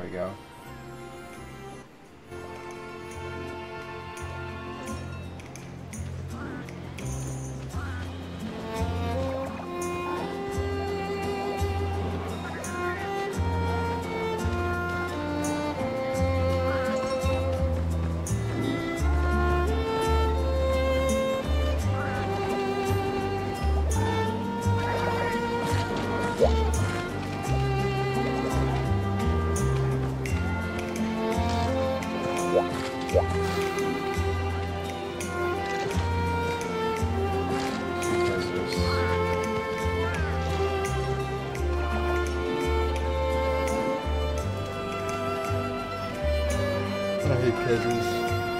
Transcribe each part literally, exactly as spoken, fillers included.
we go. I hate Kezzers.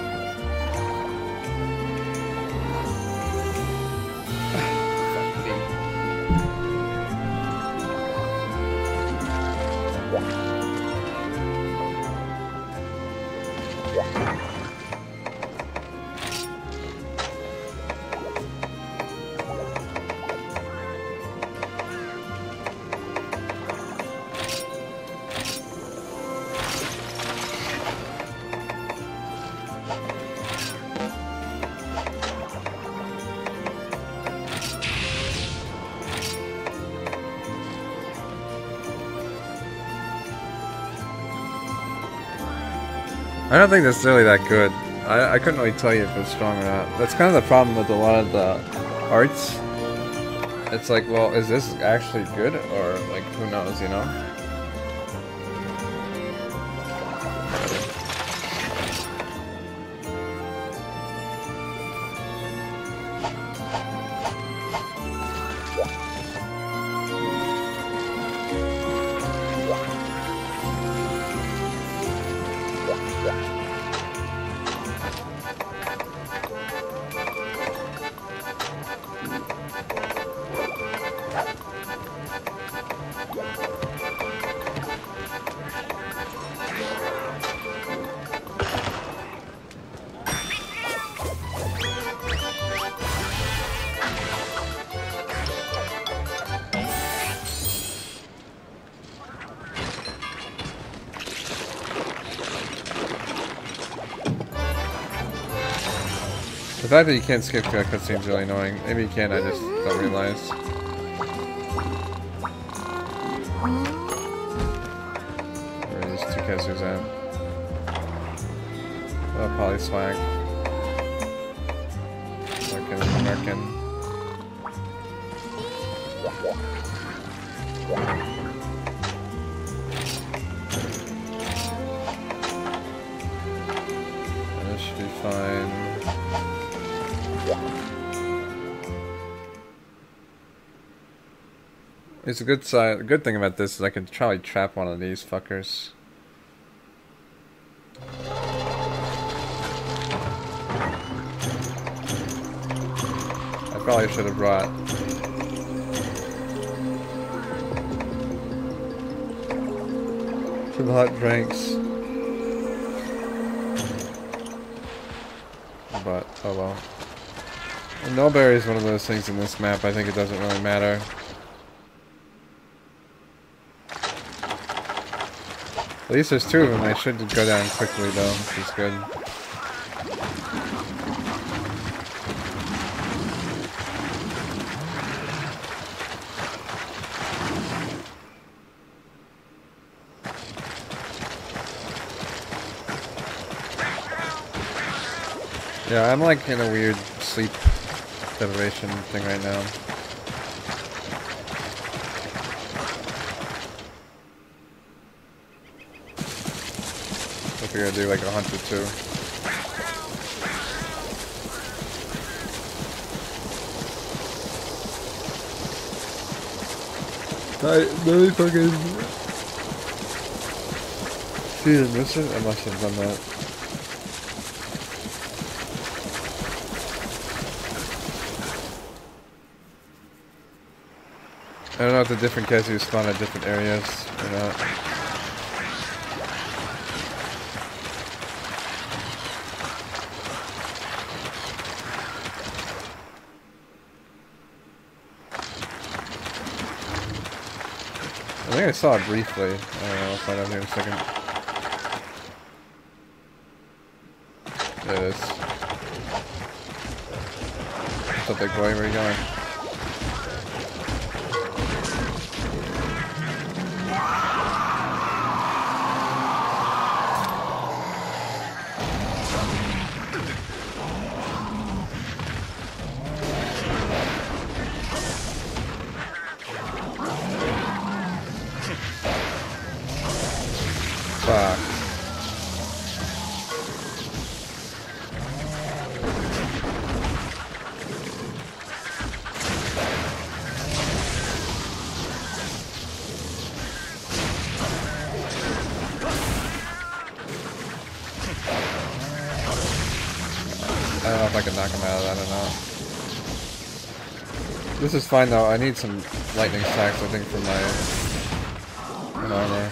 I don't think that's really that good. I, I couldn't really tell you if it's strong or not. That's kind of the problem with a lot of the arts. It's like, well, is this actually good? Or, like, who knows, you know? The fact that you can't skip that cutscene is really annoying. Maybe you can, I just don't realize. Where are these two Kezzers at? Oh, Polyswag. American, American. And this should be fine. It's a good side. A good thing about this is I can probably trap one of these fuckers. I probably should have brought some hot drinks, but oh well. And Nullberry is one of those things in this map. I think it doesn't really matter. At least there's two of them. They should go down quickly though, which is good. Yeah, I'm like in a weird sleep deprivation thing right now. I figure I'd do like a hunt or two. I really fucking... See, did miss it? I must have done that. I don't know if the different Kezzers spawn at different areas or not. I think I saw it briefly. I don't know, I'll find out here in a second. It is. What's up, big boy? Where are you going? Fuck. I don't know if I can knock him out of that or not. This is fine though. I need some lightning stacks, I think, for my, my armor.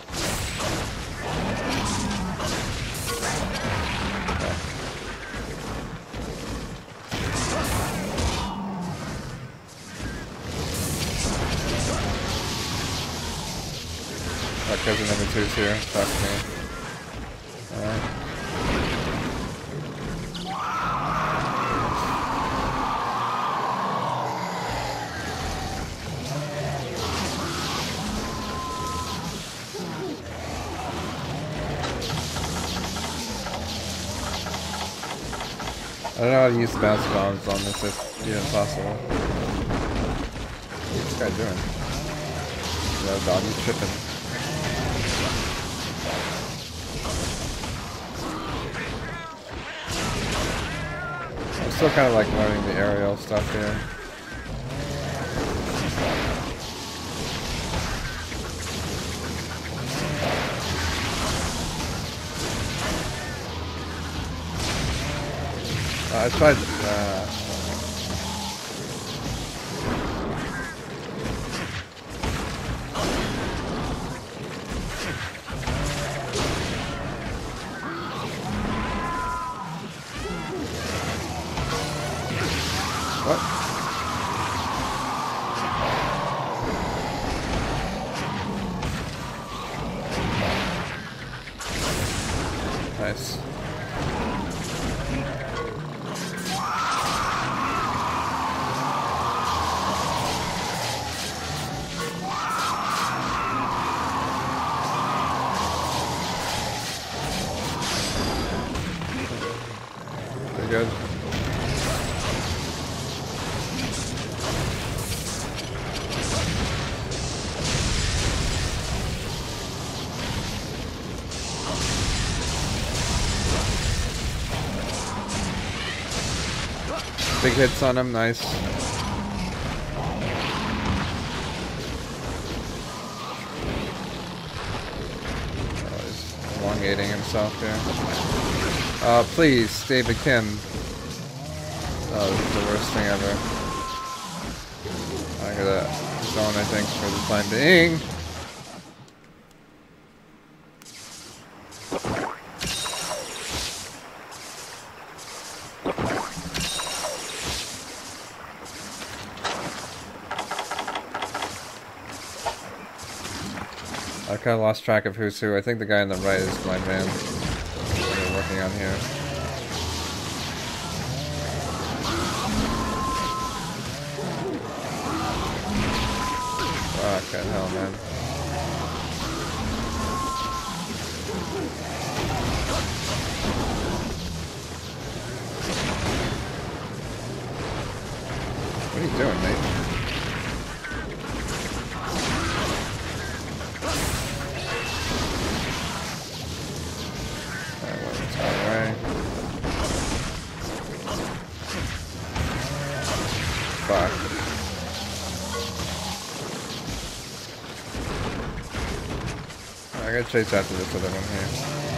Oh, cousin number two's here. Fuck me. Alright. I don't know how to use the bounce bombs on this if even possible. What's this guy doing? No dog, he's tripping. I'm still kind of like learning the aerial stuff here. Uh, I tried. Uh, what? Nice. Good. Big hits on him, nice. Oh, he's elongating himself here. Uh, please, David Kim. Oh, this is the worst thing ever. I gotta zone, I think, for the time being. I kind of lost track of who's who. I think the guy on the right is my man. We're working on here. Fucking hell, man. What are you doing, mate? Fuck. I gotta chase after this other one here.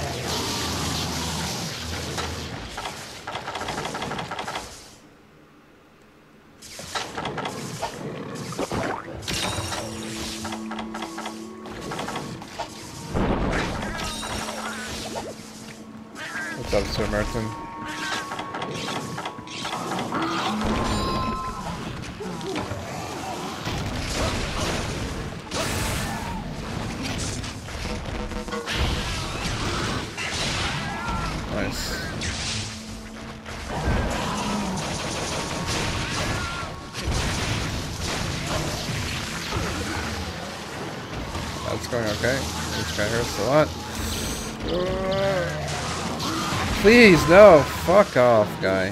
What's up, Sir Merton? Nice. That's going okay. This guy hurts a lot. Please, no! Fuck off, guy.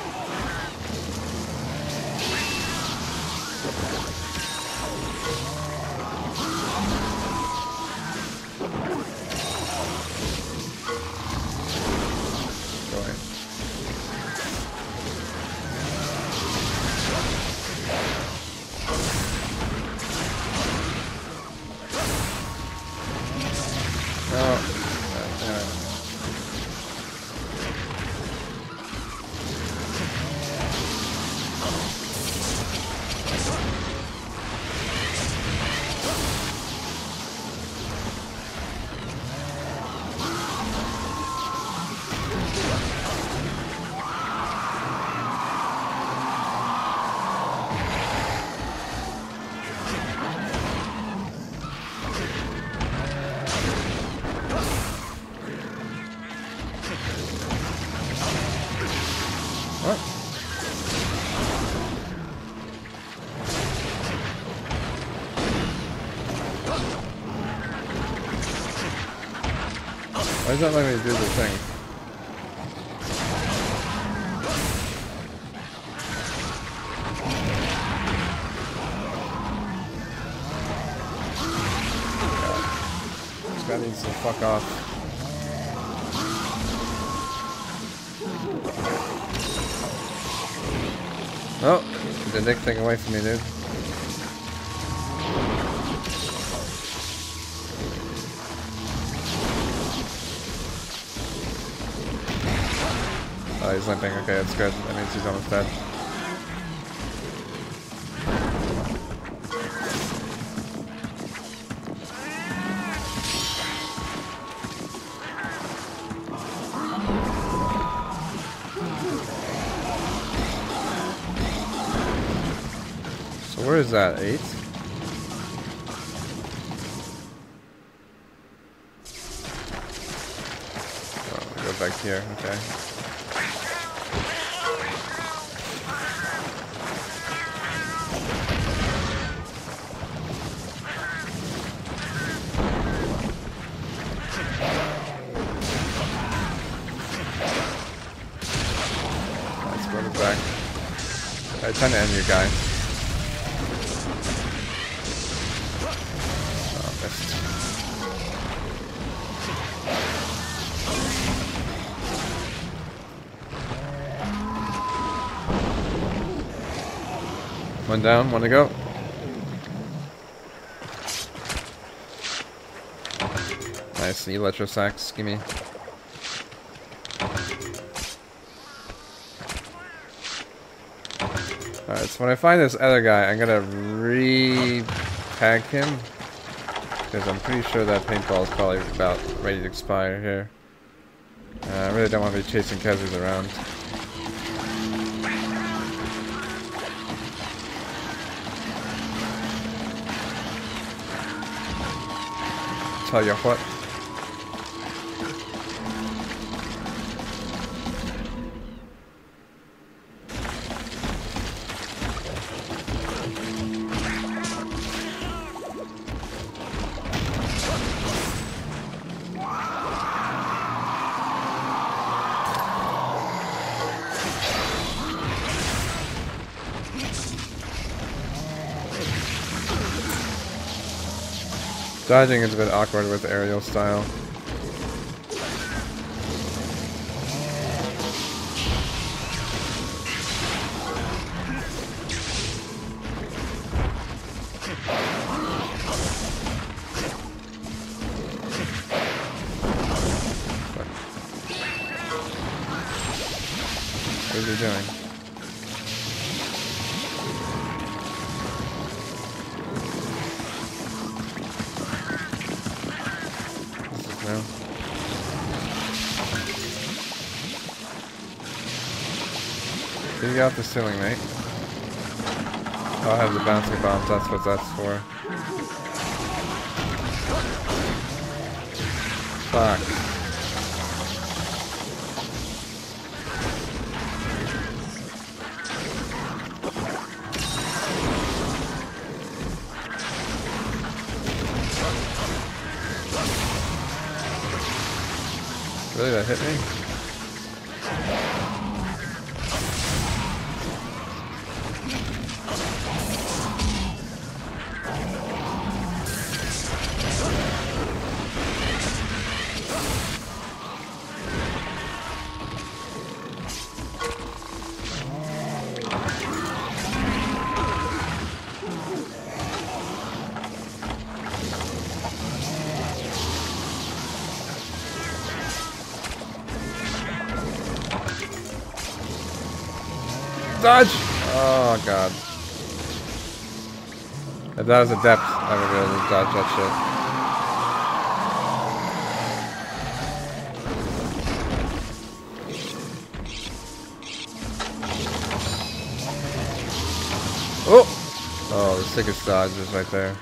What? Why does that let me do the thing? God. This guy needs to fuck off. Oh, the dick thing away from me, dude. Oh, he's limping. Okay, that's good. That means he's almost dead. So where is that? Eight? Oh, go back here. Okay. Back. I tend to end your guy. Oh, missed. One down, one to go. Nice, the electro sax, gimme. Alright, so when I find this other guy, I'm gonna re-tag him. Because I'm pretty sure that paintball is probably about ready to expire here. Uh, I really don't want to be chasing Kezzers around. Tell you what. Dodging is a bit awkward with aerial style. What is he doing? No. Get you out the ceiling, mate. I'll have the bouncing bombs, that's what that's for. Fuck. Really, that hit me? Dodge! Oh god. If that was a depth, I would be able to dodge that shit. Oh! Oh, the sickest dodge is right there.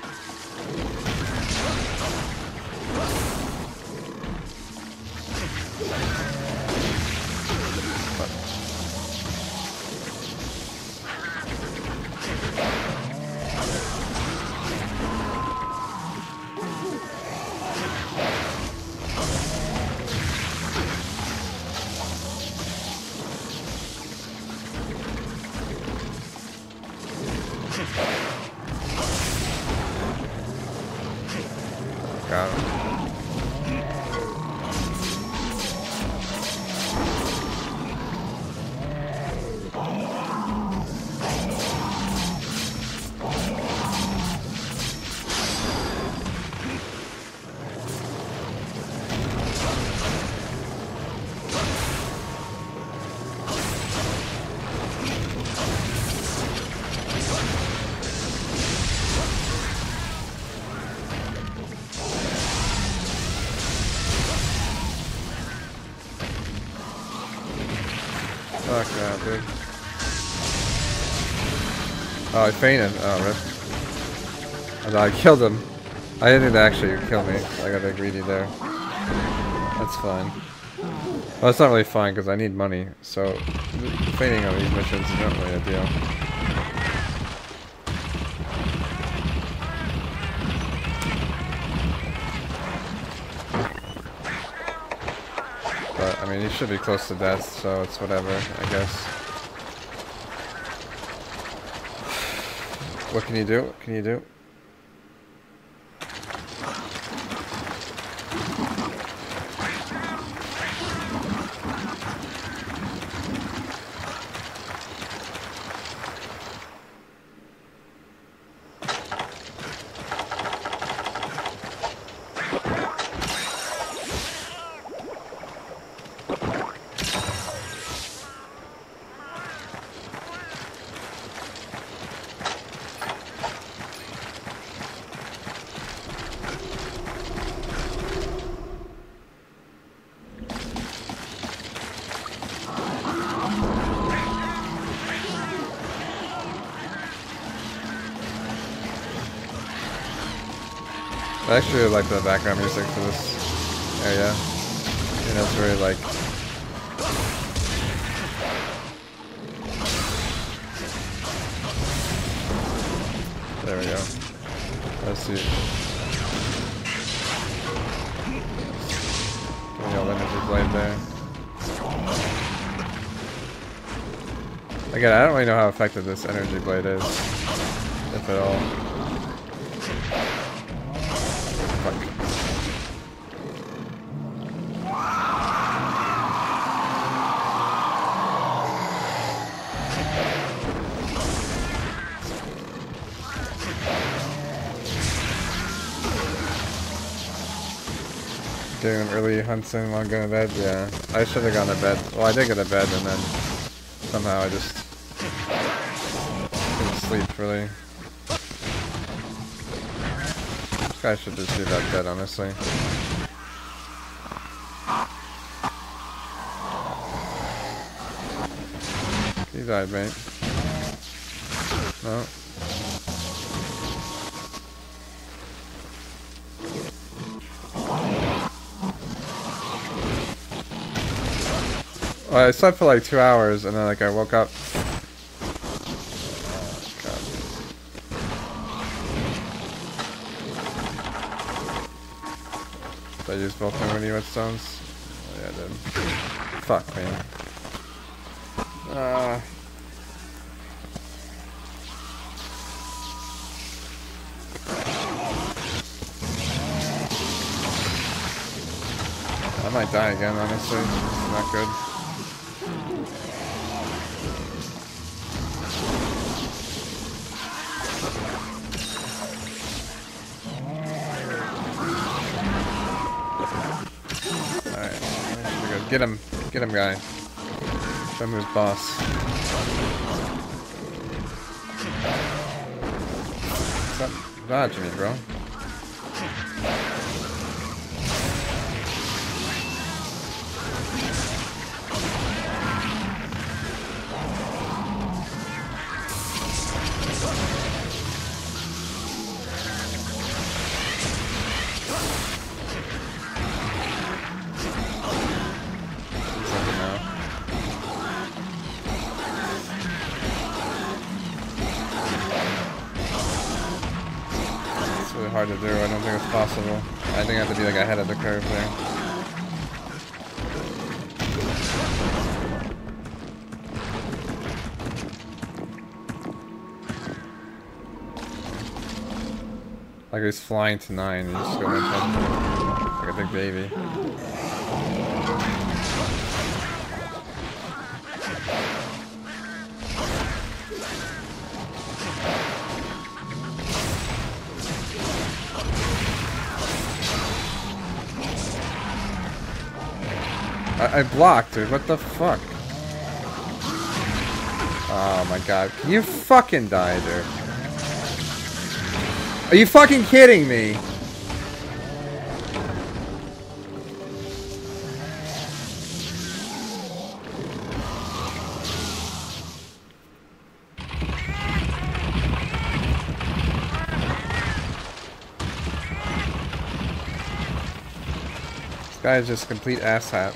Got him. Fuck that, dude. Oh, I fainted. Oh, rip. I thought I killed him. I didn't think to actually kill me. I got a greedy there. That's fine. Well, it's not really fine because I need money. So, fainting on these missions is not really a deal. But, I mean, he should be close to death, so it's whatever, I guess. What can you do? What can you do? I actually really like the background music for this area. You know, it's very like... There we go. Let's see. Give me all the energy blade there. Again, I don't really know how effective this energy blade is. If at all. Doing an early Hunson while going to bed? Yeah. I should have gone to bed. Well, I did go to bed and then somehow I just couldn't sleep, really. This guy should just be that dead, honestly. He died, mate. No. Well, I slept for like two hours and then like I woke up. God. Did I use both my mini whetstones? Oh, yeah, I dude. Fuck, man. Uh... I might die again, honestly. It's not good. Alright, there we go. Get him. Get him, guy. Show him who's boss. Stop dodging me, bro. Hard to do. I don't think it's possible. I think I have to be like ahead of the curve there. Like he's flying to nine and just going like a big baby. I, I blocked, dude. What the fuck? Oh my god. Can you fucking die, dude? Are you fucking kidding me? This guy is just a complete asshat.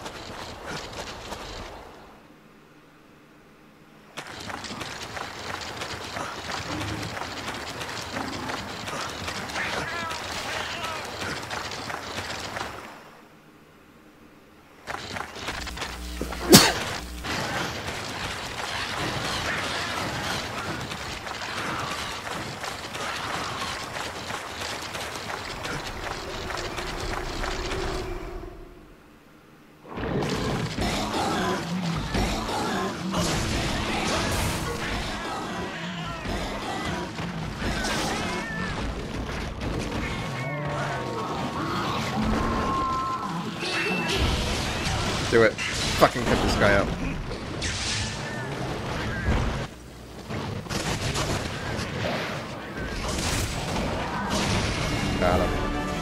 Do it. Fucking cut this guy up. Got him.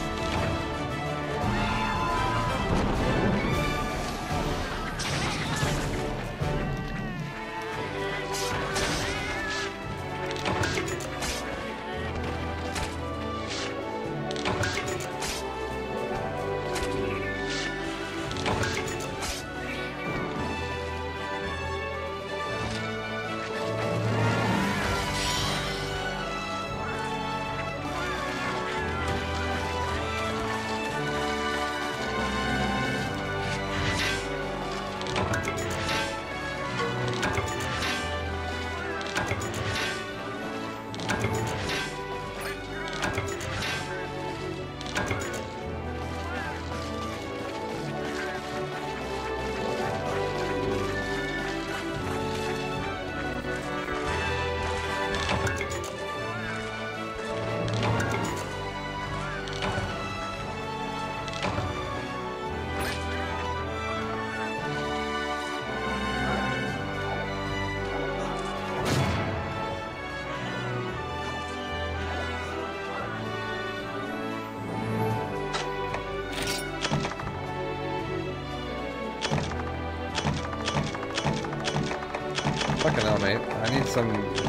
Fucking hell, mate. I need some...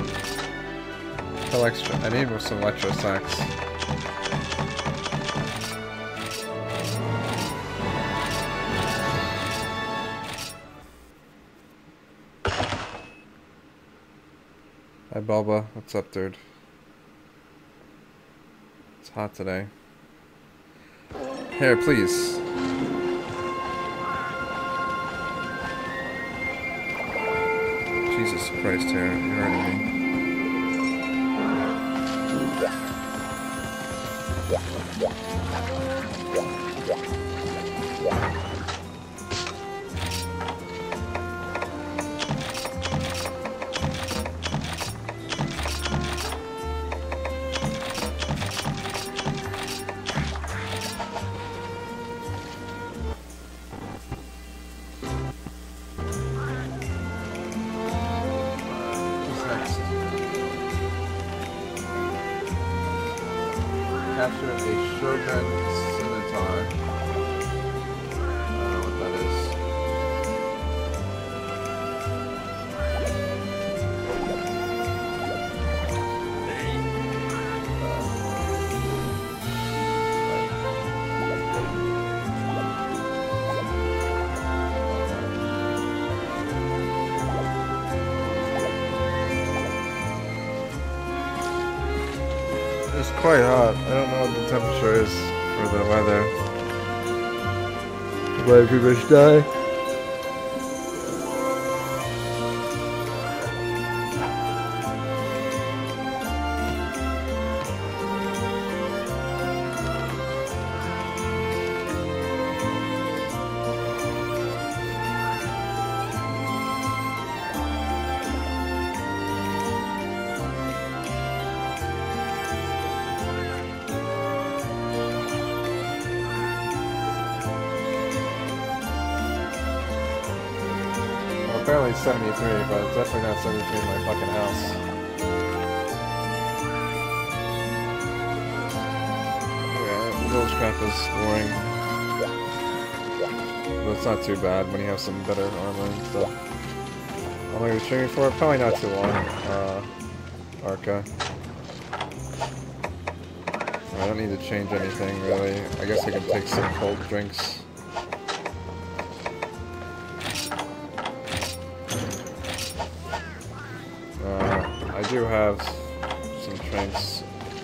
Extra. I need some electro sacks. Hi, Bulba. What's up, dude? It's hot today. Here, please. Jesus Christ, here, you're hurting me. Capture a Shogun Scimitar. I don't know what that is. It's quite hot. I don't know what the temperature is for the weather. Why pretty much die? Apparently it's seventy-three, but it's definitely not seventy-three in my fucking house. Yeah, Village Craft is boring. But it's not too bad when you have some better armor and stuff. How long are you streaming for? Probably not too long. Uh, Arca. I don't need to change anything really. I guess I can take some cold drinks. I do have some drinks.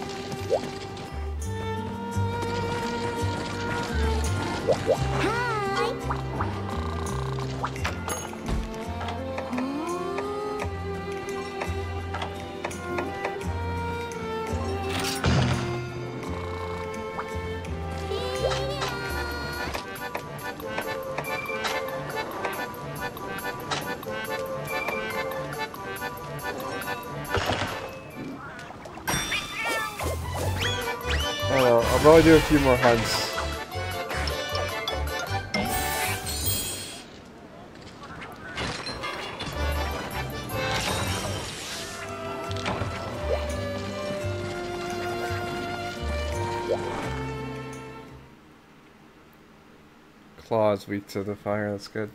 I'll probably do a few more hunts. Claw is weak to the fire, that's good.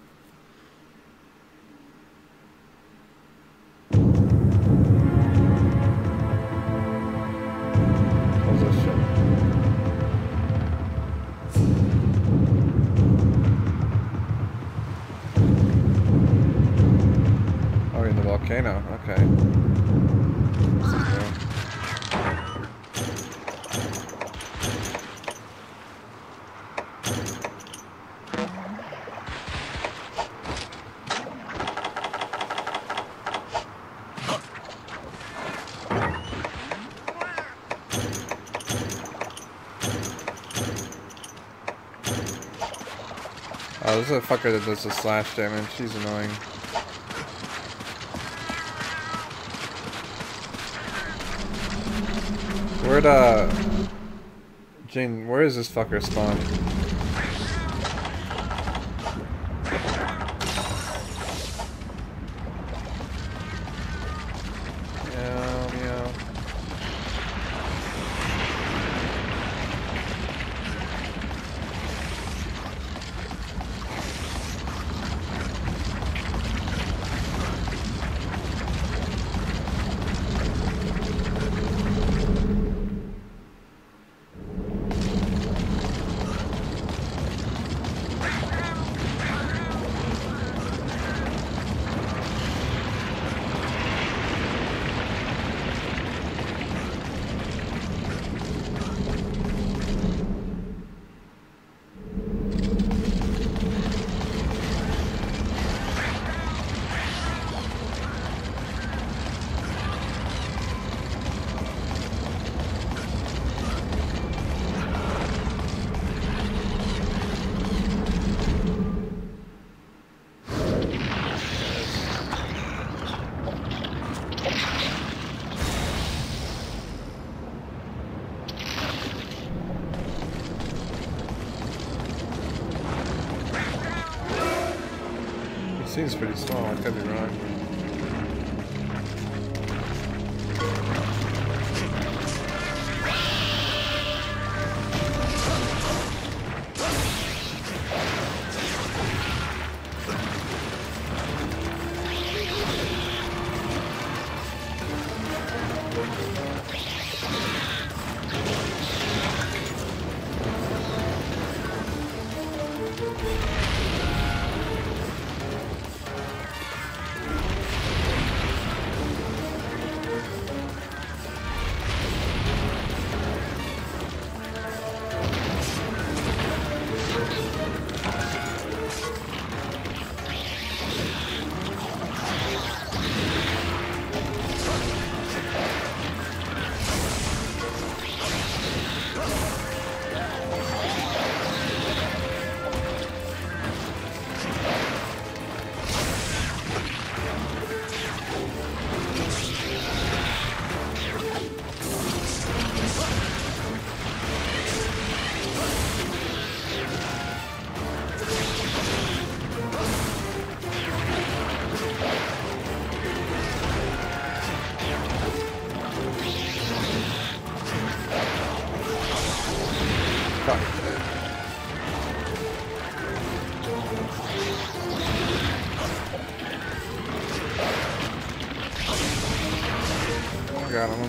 Volcano, okay. Oh, this is a fucker that does the slash damage. She's annoying. Where'd, uh... Jane, where is this fucker spawn? Meow, meow. Seems pretty small, I could be wrong. Got him.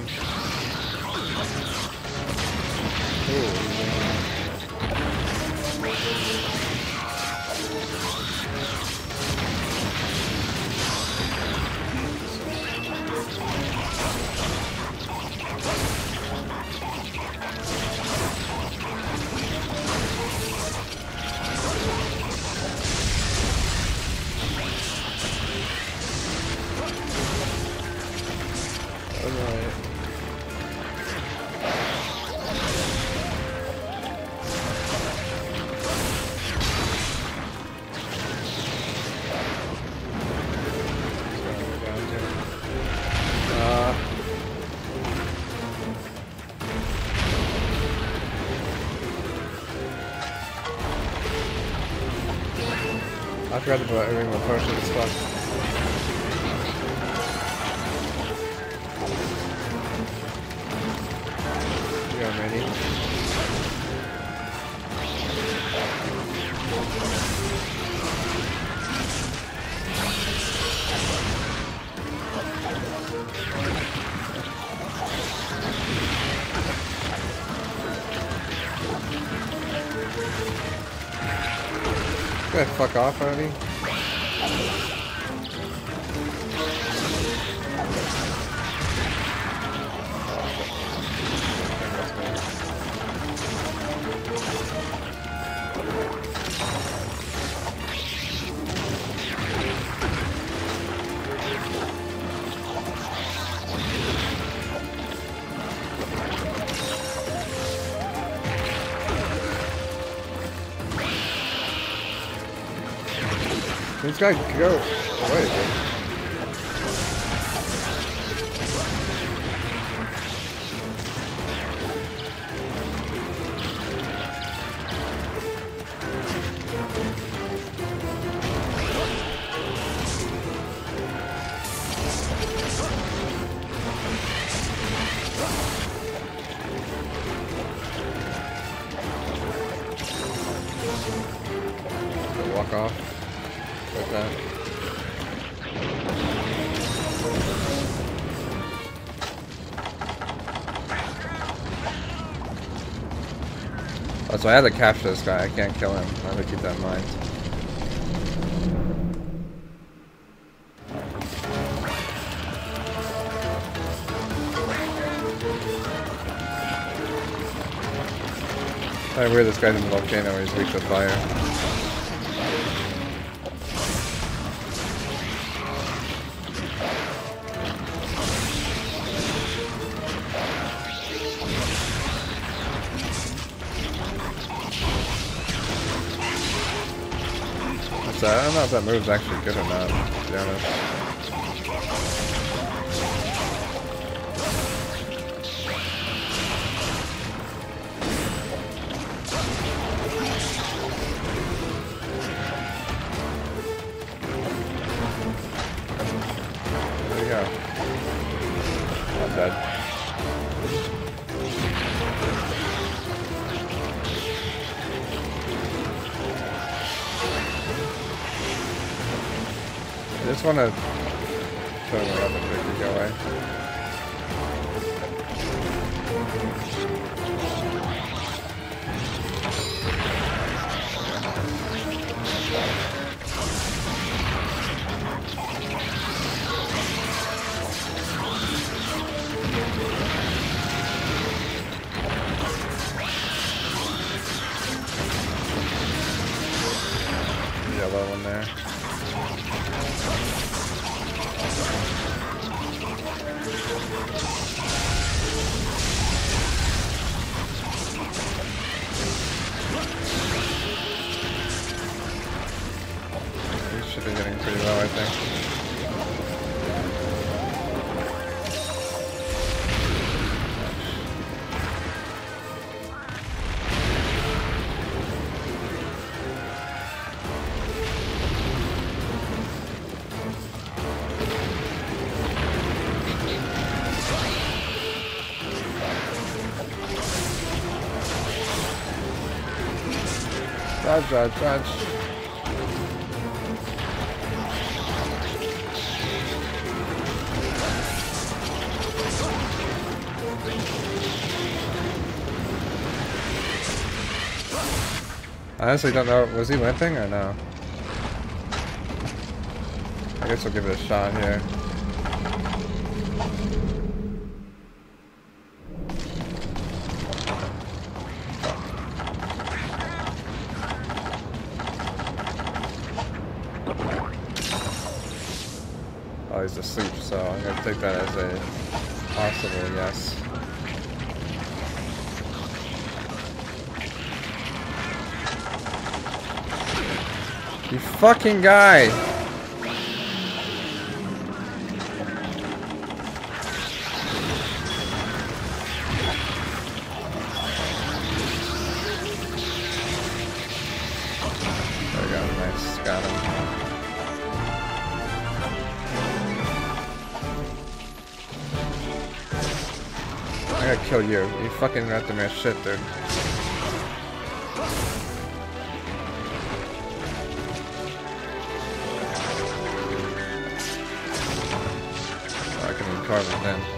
I forgot to put everything my potion as fuck. Yeah, I'm ready. Go ahead, fuck off already. This guy can go away, dude. Walk off. Like that. Oh, so I have to capture this guy. I can't kill him. I have to keep that in mind. I weird this guy's in the volcano where he's weak to fire. So I don't know if that move's actually good or not, to be honest. just want to turn it up and quickly go away. Yellow one there. We should be getting pretty low, I think. Dodge, dodge, dodge. I honestly don't know. Was he limping or no? I guess we'll give it a shot here. Oh, he's asleep, so I'm gonna take that as a possible yes. You fucking guy! There we go, nice, got him. I gotta kill you. You fucking got the man shit, dude. Oh, I can even carve it then.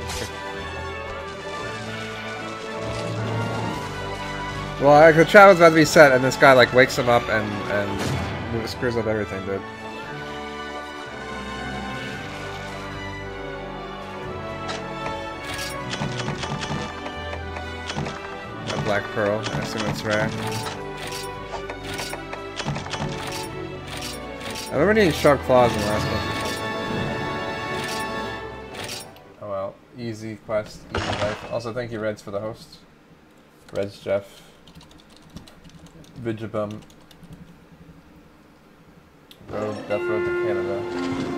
Well, like, the chat was about to be set, and this guy like wakes him up and and screws up everything, dude. Black Pearl, I assume it's rare. I remember needing sharp claws in the last one. Oh well, easy quest, easy life. Also, thank you, Reds, for the host. Reds, Jeff, Vigibum, Road, Death Road to Canada.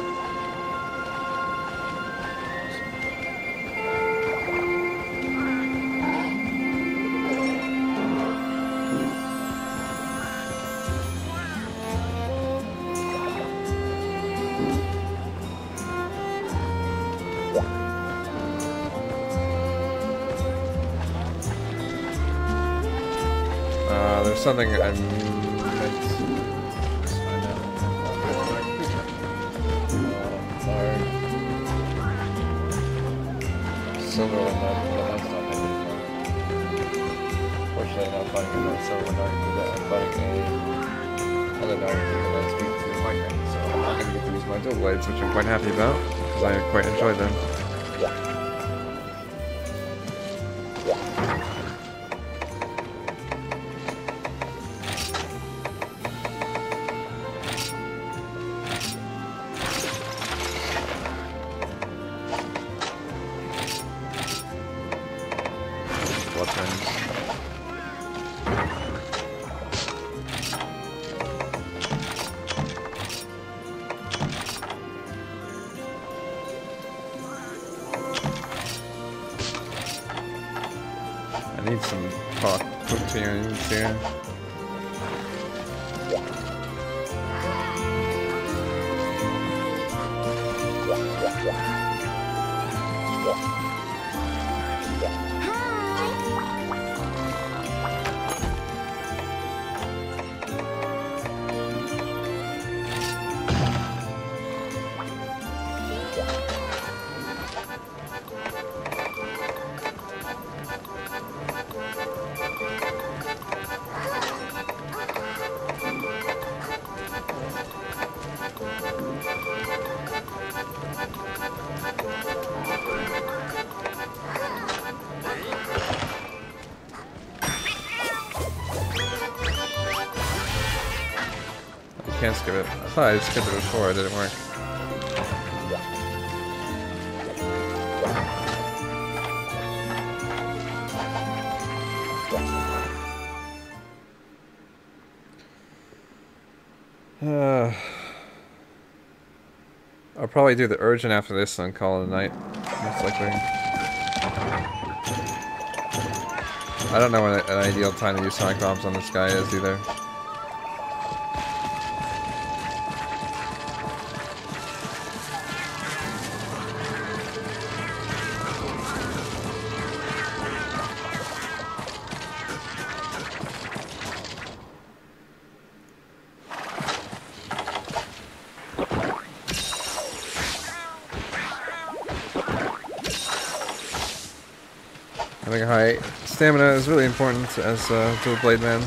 There's something I meant to find out. Hard. Silver one, but that's not making fun. Fortunately, I'm not fighting another silver narc today. I'm fighting a other narc that's weak to lightning, so I'm not going to get to use my dual blades, which I'm quite happy about, because I quite enjoy them. I need some talk tunes here. can't skip it. I thought I skipped it before, it didn't work. Uh, I'll probably do the urgent after this and call it a night, most likely. I don't know when an ideal time to use sonic bombs on this guy is either. Having high stamina is really important as a dual blade man.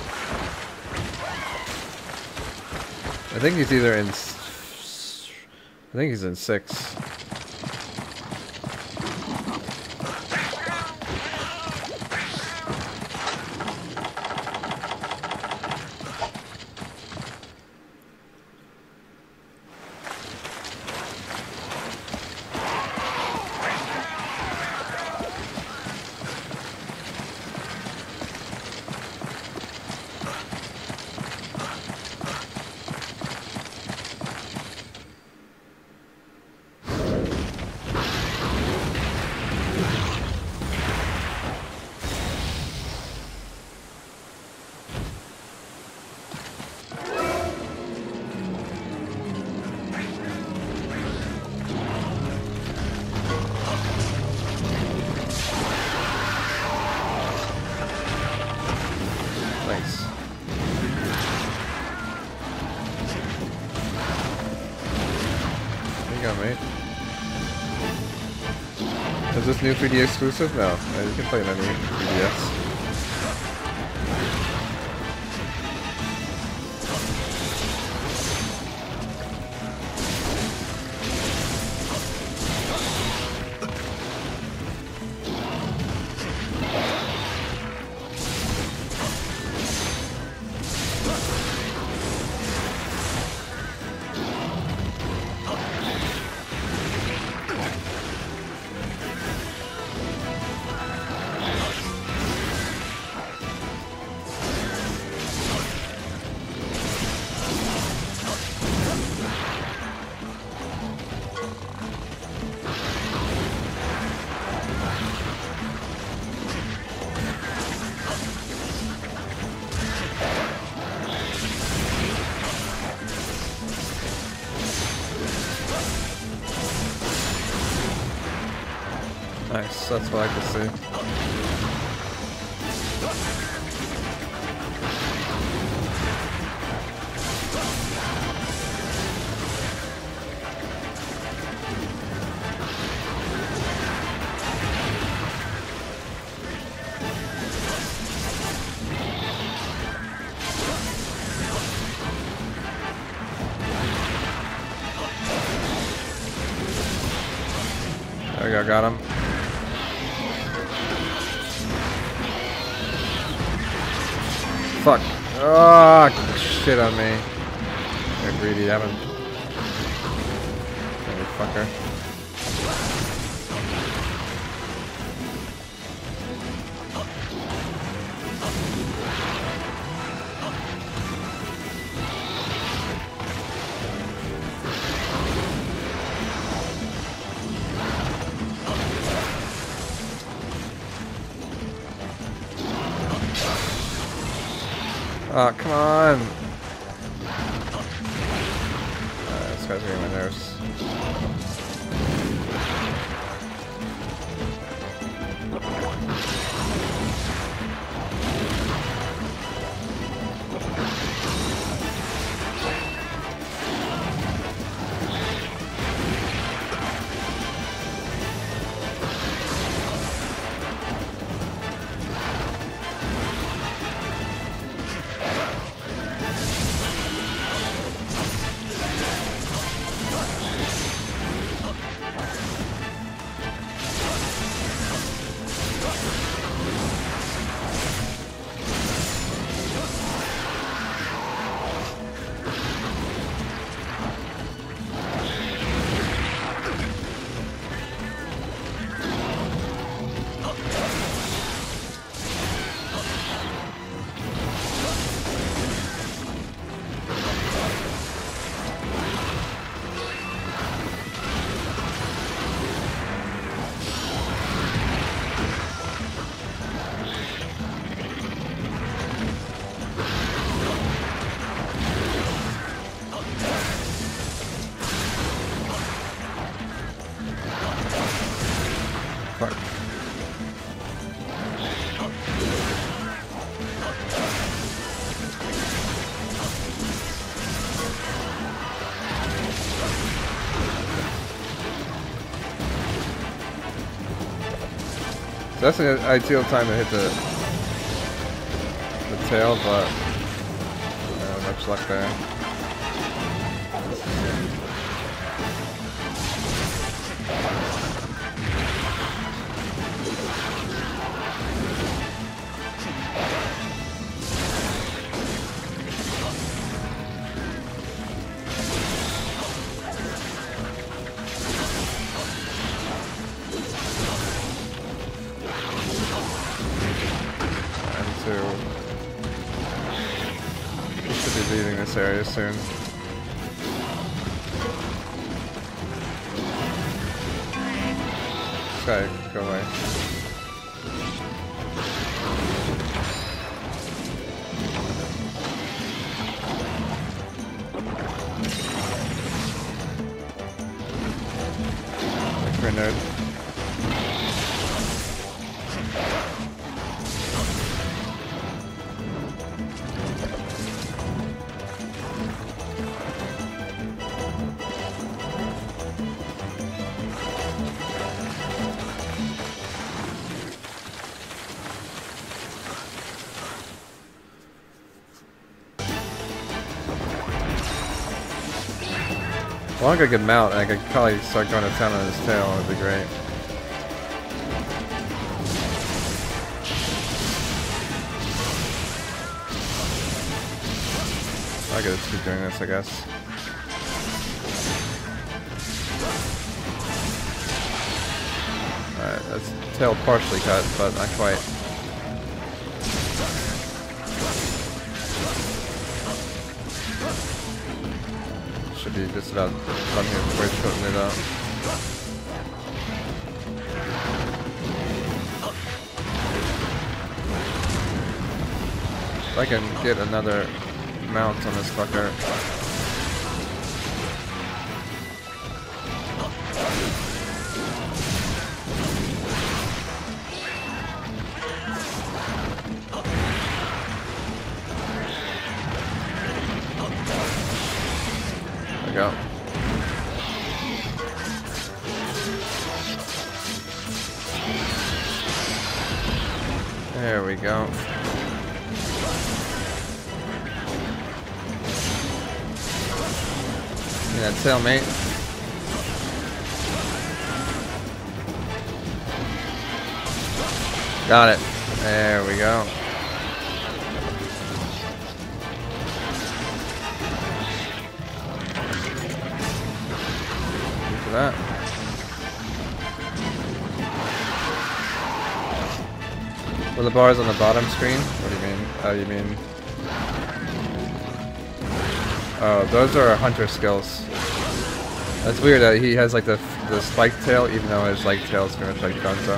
I think he's either in. S I think he's in six. Is this new three D exclusive? No, you can play it on any three D S. Nice, that's what I could see. There we go, got him. Fuck. Oh, shit on me. You're greedy, Evan. You fucker. Oh, come on! Uh, this guy's getting my nerves. That's an ideal time to hit the the tail, but uh, much luck there. Leaving this area soon. This guy, go away. Come here, nerd. As long as I could mount, I could probably start going to town on his tail, it would be great. I gotta keep doing this, I guess. Alright, that's tail partially cut, but not quite. Should be just about done here before he's putting it out. If I can get another mount on this fucker. Go. There we go. Yeah, tail mate. Got it. There we go. That. Were the bars on the bottom screen? What do you mean? Oh, you mean... Oh, those are hunter skills. That's weird that he has like the the spike tail, even though his like tail is pretty much like Gonzo.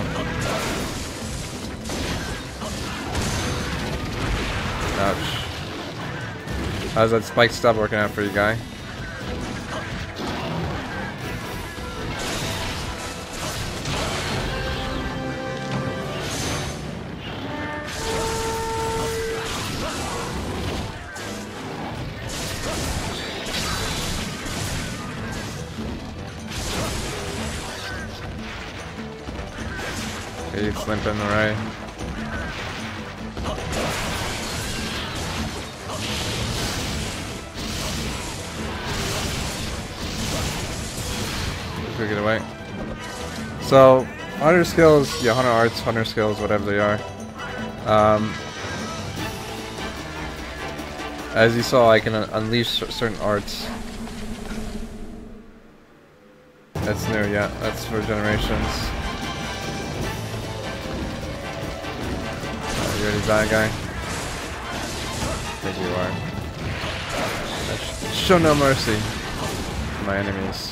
Ouch. How's that spike stub working out for you, guy? He's limping away. Go get away. So, hunter skills, yeah, hunter arts, hunter skills, whatever they are. Um, as you saw, I can un unleash certain arts. That's new, yeah. That's for generations. Uh, you ready to die, guy? I think you are. I sh show no mercy to my enemies.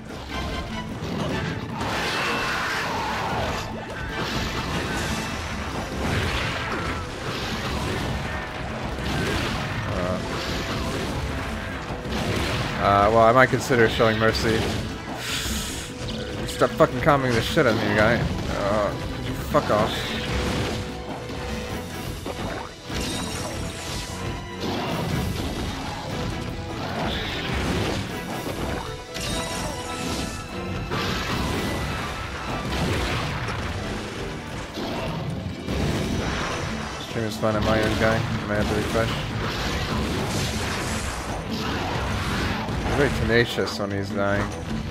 Uh, well, I might consider showing mercy. Stop fucking calming the shit out of me, guy. Uh, could you fuck off? Stream is fun. I'm my own guy. I might have to refresh. He's very tenacious when he's dying.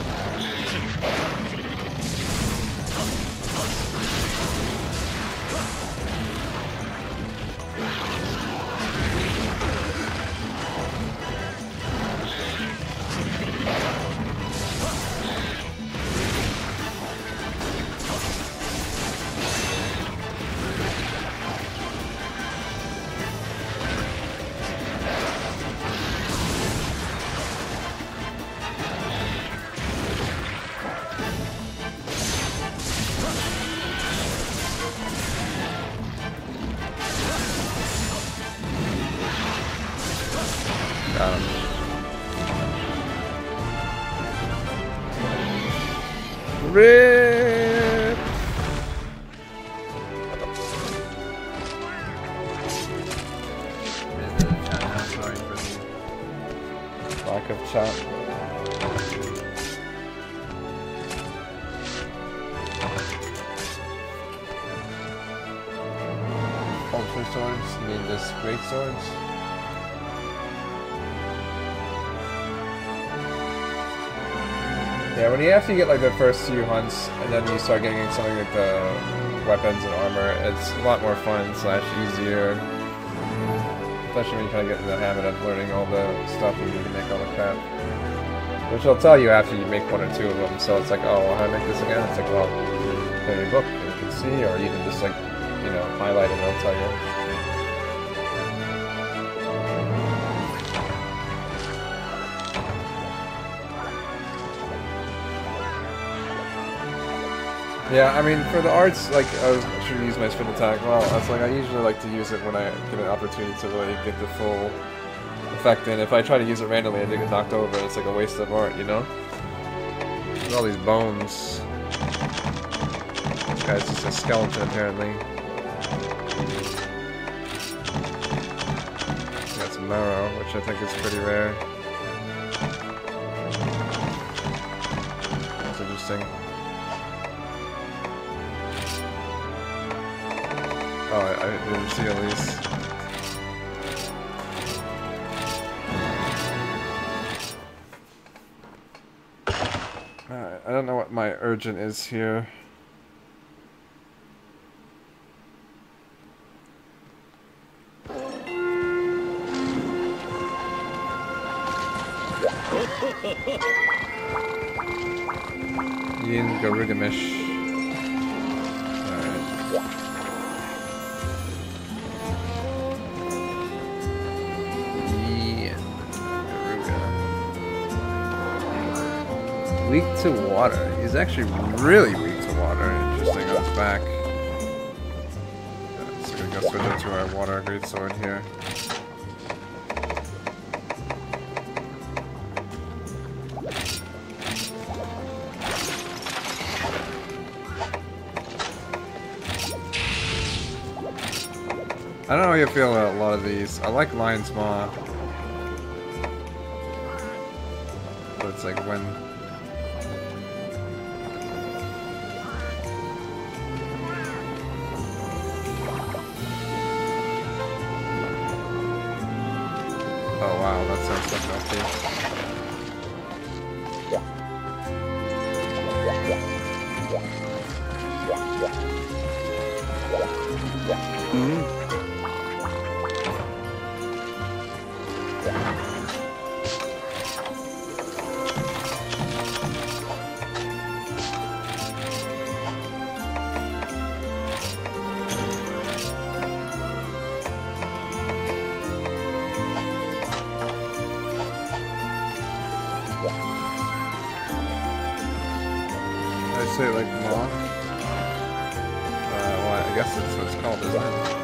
Got him. Rip! Sorry for the lack of chat. Ultra swords, you mean just great swords? Yeah, when you after you get like the first few hunts, and then you start getting something like the weapons and armor, it's a lot more fun slash easier. Especially when you kind of get in the habit of learning all the stuff you need to make all the crap. Which will tell you after you make one or two of them, so it's like, oh, well, how do I make this again? It's like, well, go to your book and you can see, or even just like, you know, highlight it and it'll tell you. Yeah, I mean, for the arts, like, I was should use my spin attack. Well, I was like, I usually like to use it when I get an opportunity to really get the full effect in. If I try to use it randomly and get knocked over, it's like a waste of art, you know? Look at all these bones. This guy's just a skeleton, apparently. Got some marrow, which I think is pretty rare. That's interesting. Oh, I, I didn't see at least. Alright, I don't know what my urgent is here. Yin Garugamish. Weak to water. He's actually really weak to water. Interesting on his back. Yeah, so we're gonna go switch it to our water greatsword here. I don't know how you feel about a lot of these. I like Lion's Maw. But it's like when oh wow, that sounds so healthy. Mm-hmm. I say like moth? Uh, well, I guess that's what it's called, isn't it?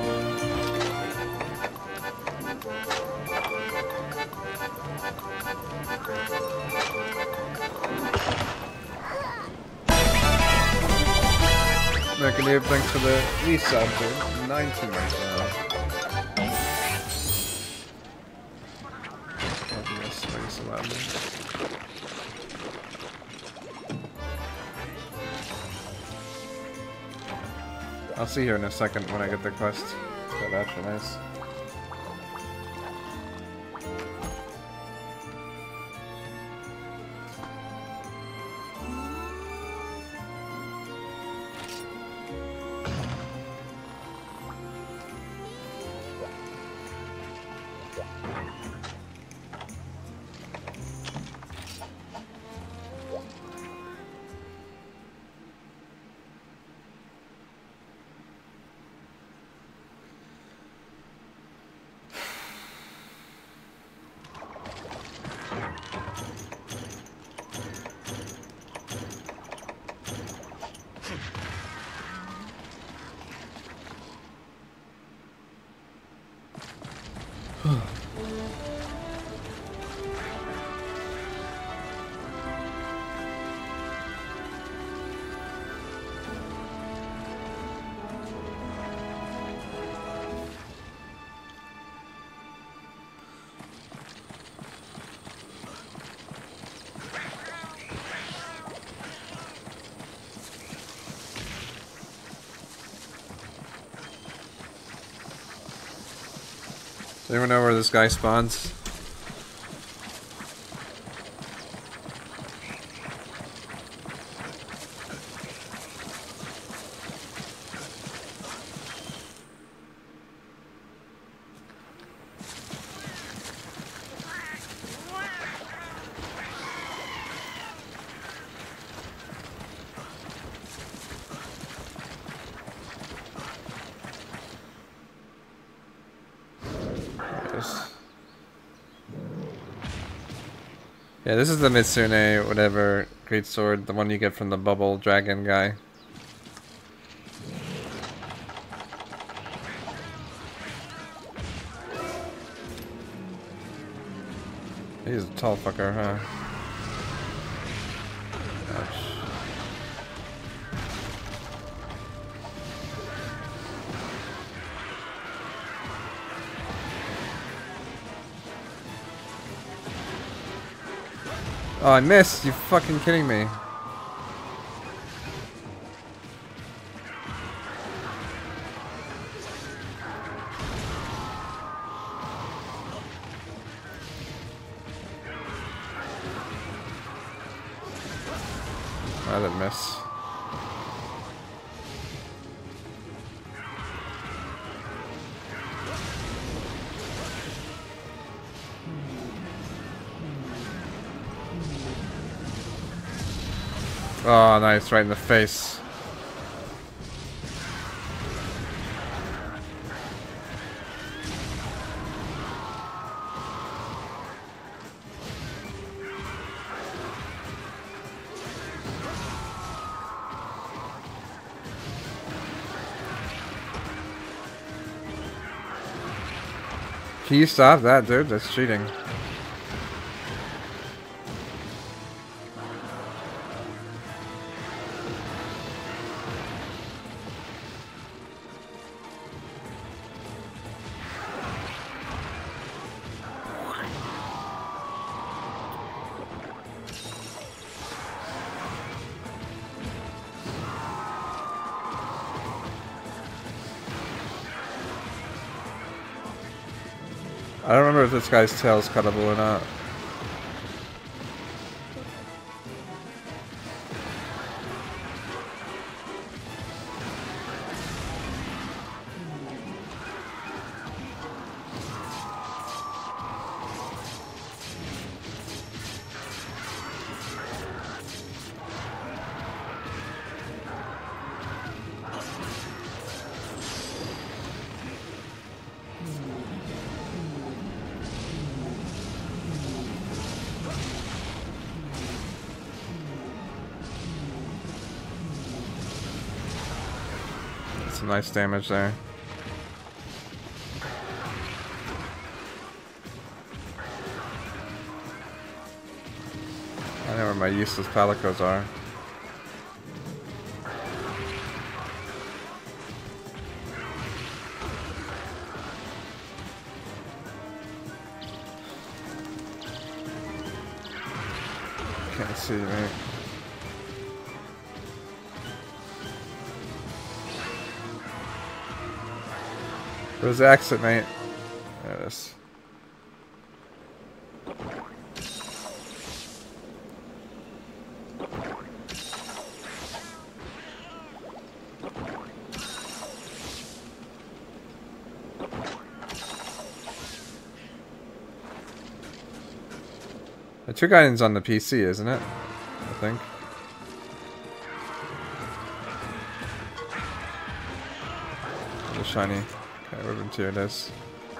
Mechaneer, thanks for the resub, dude. nineteen right now. Oh, yes, thanks a lot, man. I'll see you in a second when I get the quest. So that's nice. Does anyone know where this guy spawns? Yeah, this is the Mitsune, whatever, great sword, the one you get from the bubble dragon guy. He's a tall fucker, huh? Ouch. Oh, I missed! You fucking kidding me? I didn't miss. Oh, nice, right in the face. Can you stop that, dude? That's cheating. I don't remember if this guy's tail is cuttable or not. Some nice damage there. I know where my useless palicos are. Can't see me. Where's the exit, mate? There it is. The Two Guidance on the P C, isn't it? I think. The shiny. Okay, ribbon tier it is.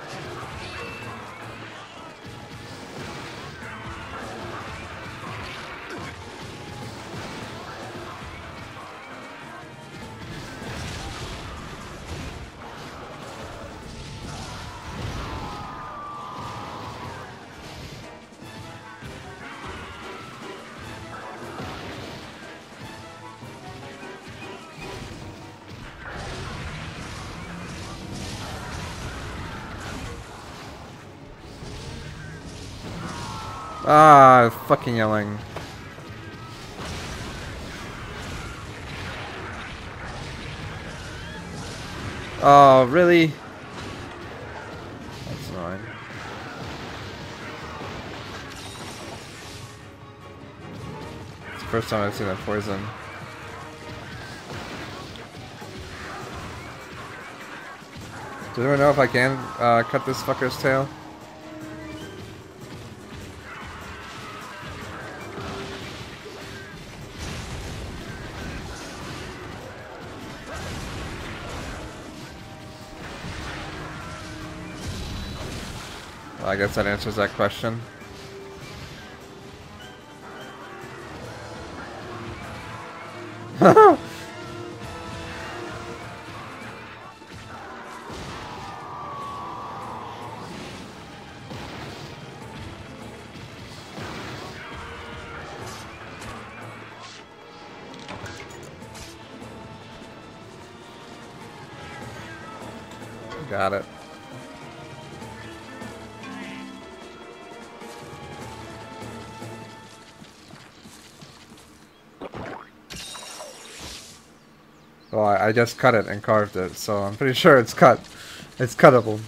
Ah, fucking yelling. Oh, really? That's annoying. It's the first time I've seen that poison. Does anyone know if I can uh, cut this fucker's tail? I guess that answers that question. Got it. Well, I, I just cut it and carved it, so I'm pretty sure it's cut. It's cuttable.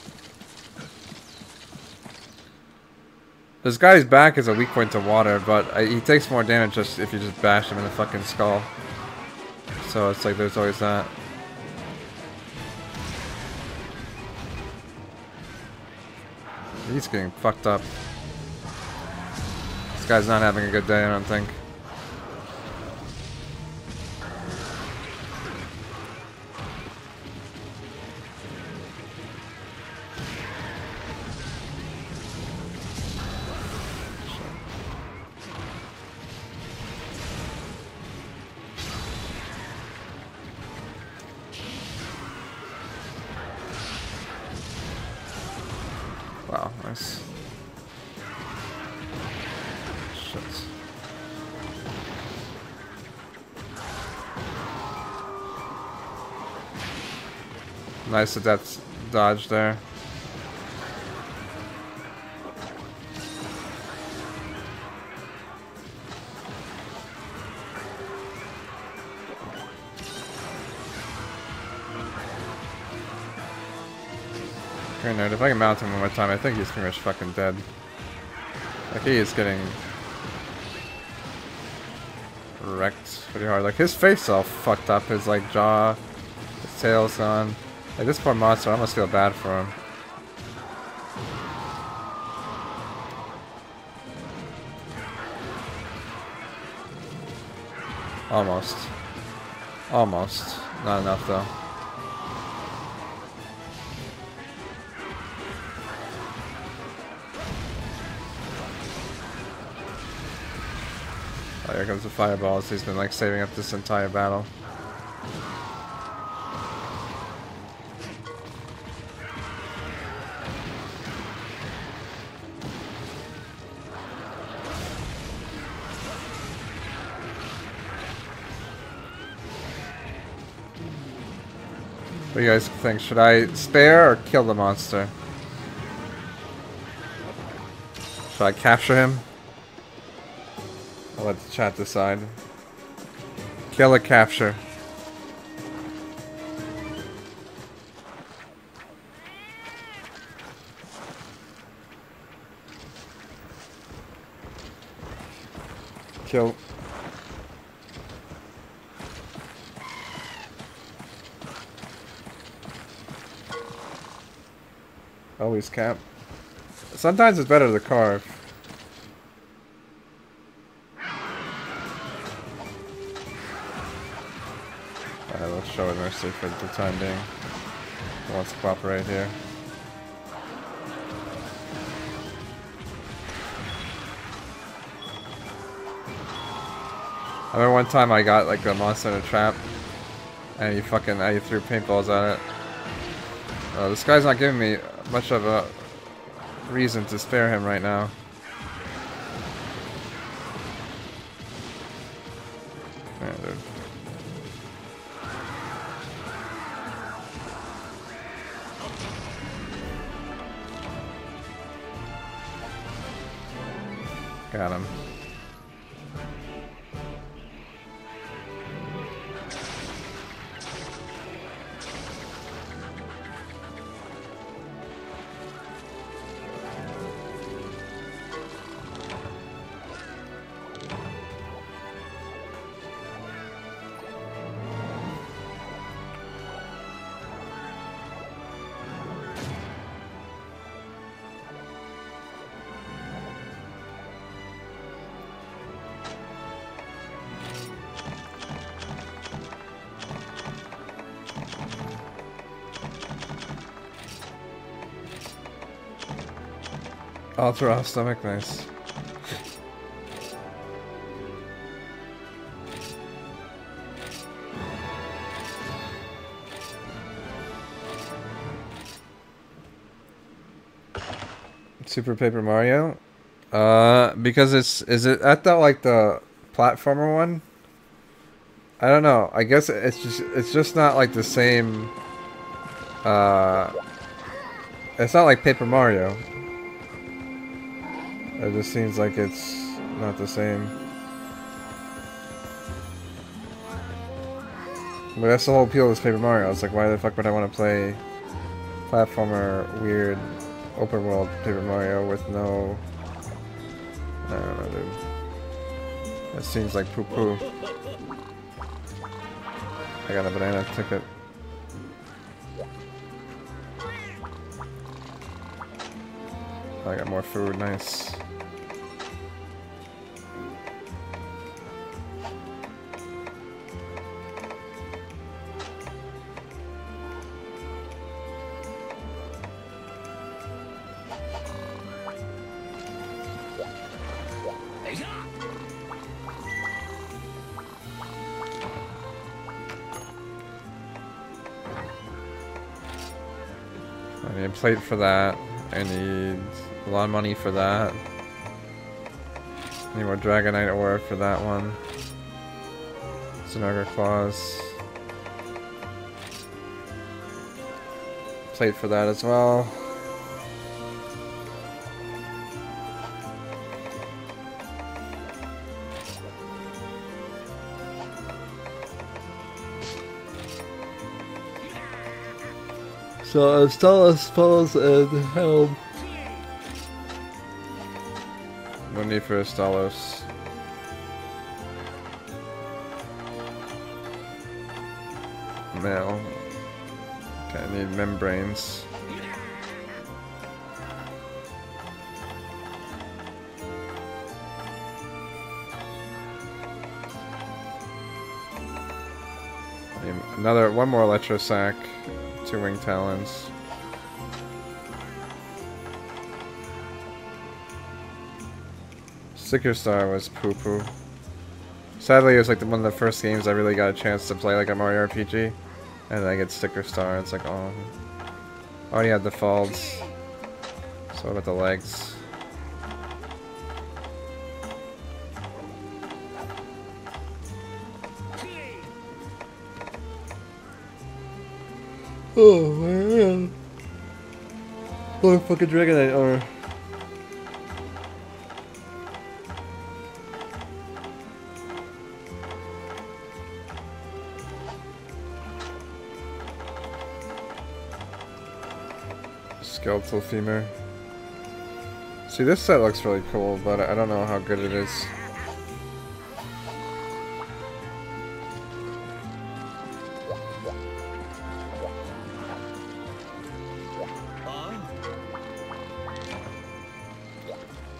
This guy's back is a weak point to water, but I, he takes more damage just if you just bash him in the fucking skull. So it's like there's always that. He's getting fucked up. This guy's not having a good day, I don't think. Wow, nice. Shit. Nice that that's dodge there. Green Nerd, if I can mount him one more time, I think he's pretty much fucking dead. Like, he is getting wrecked pretty hard. Like, his face all fucked up, his, like, jaw, his tail's gone. Like, this poor monster, I almost feel bad for him. Almost. Almost. Not enough, though. Oh, here comes the fireballs. He's been like saving up this entire battle. What do you guys think? Should I spare or kill the monster? Should I capture him? I'll let the chat decide. Kill or capture? Kill. Always cap. Sometimes it's better to carve. Alright, let's show it mercy for the time being. He wants to cooperate here. I remember one time I got like a monster in a trap, and he fucking I threw paintballs at it. Uh, this guy's not giving me much of a reason to spare him right now. Yeah, dude. Got him. Ultra off stomach, nice. Super Paper Mario? Uh, because it's, is it at the, like, the platformer one? I don't know. I guess it's just, it's just not, like, the same, uh, it's not like Paper Mario. It just seems like it's not the same. But that's the whole appeal of this Paper Mario. It's like, why the fuck would I want to play platformer, weird, open world Paper Mario with no... I don't know, dude. That seems like poo-poo. I got a banana ticket. I got more food, nice. I need a plate for that. I need a lot of money for that. Need more Dragonite ore for that one. Zanaga Claws. Plate for that as well. So Astalos falls and helm. No need for Astalos. Mail. Okay, I need membranes. I need another one more Electrosac. Two wing talons. Sticker Star was poo poo. Sadly, it was like the, one of the first games I really got a chance to play like a Mario R P G, and then I get Sticker Star. It's like, oh, I already had the folds. So what about the legs? Oh man. Or fucking Dragonite or Skeletal Femur. See, this set looks really cool, but I don't know how good it is.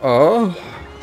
Oh.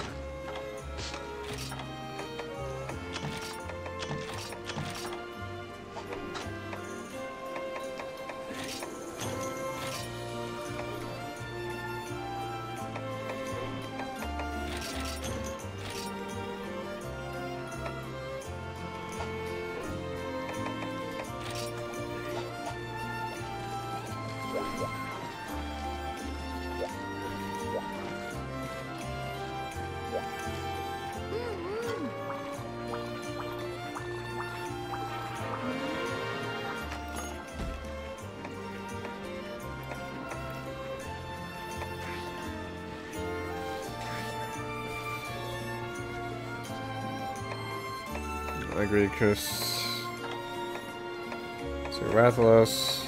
I agree, Chris. So Rathalos.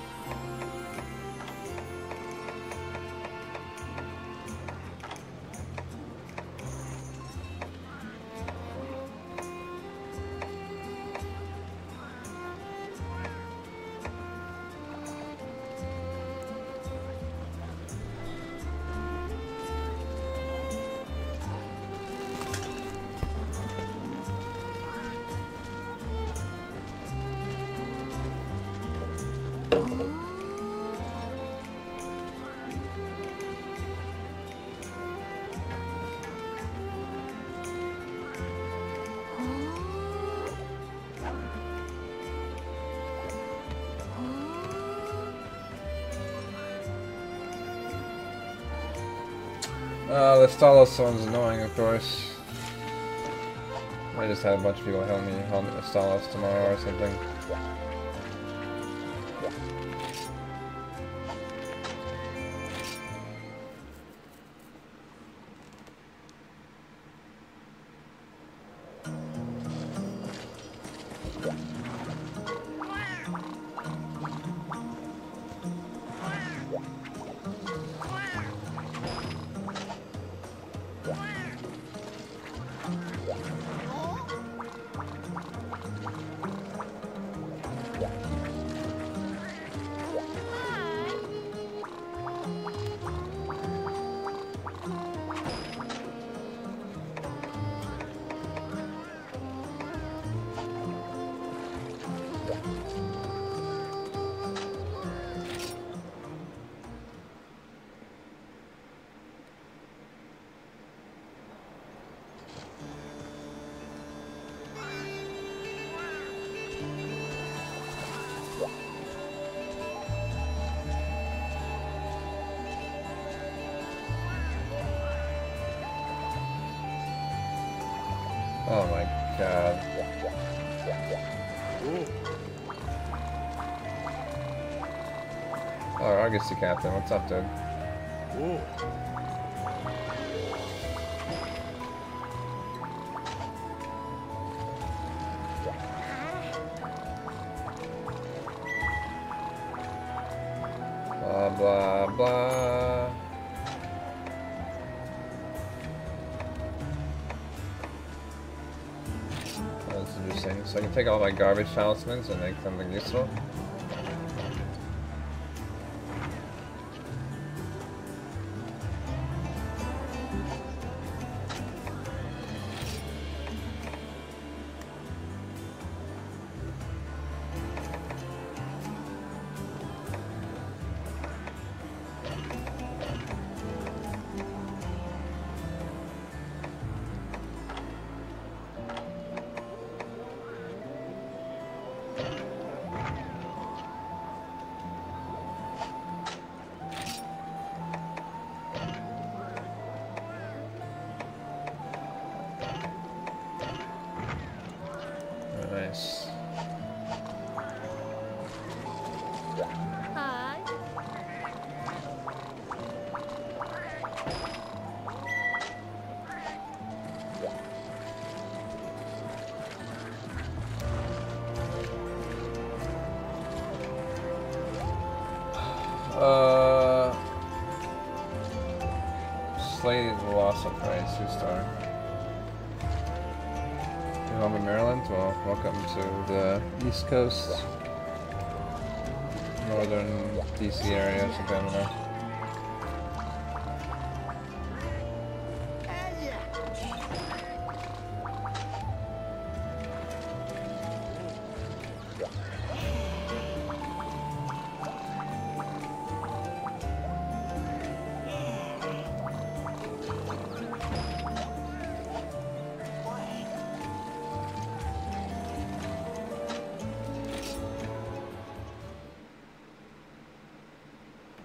Uh, the Stalos one's annoying, of course. I just had a bunch of people help me on Stalos tomorrow or something. Oh my god. Oh, Argosy Captain, what's up, dude? Ooh. Blah, blah, blah. That's interesting. So I can take all my garbage talismans and make something useful. Nice. Hi. Uh, Slade lost a price, two star. Home in Maryland. Well, welcome to the East Coast, Northern D C area, something, I don't know.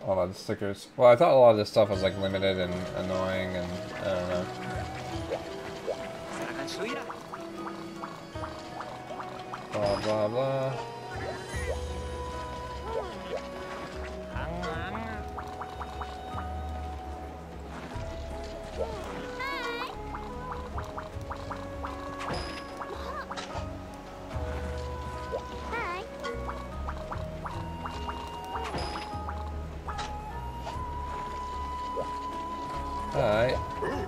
a lot of stickers. Well, I thought a lot of this stuff was like limited and annoying, and I don't know. Blah blah blah. Alright.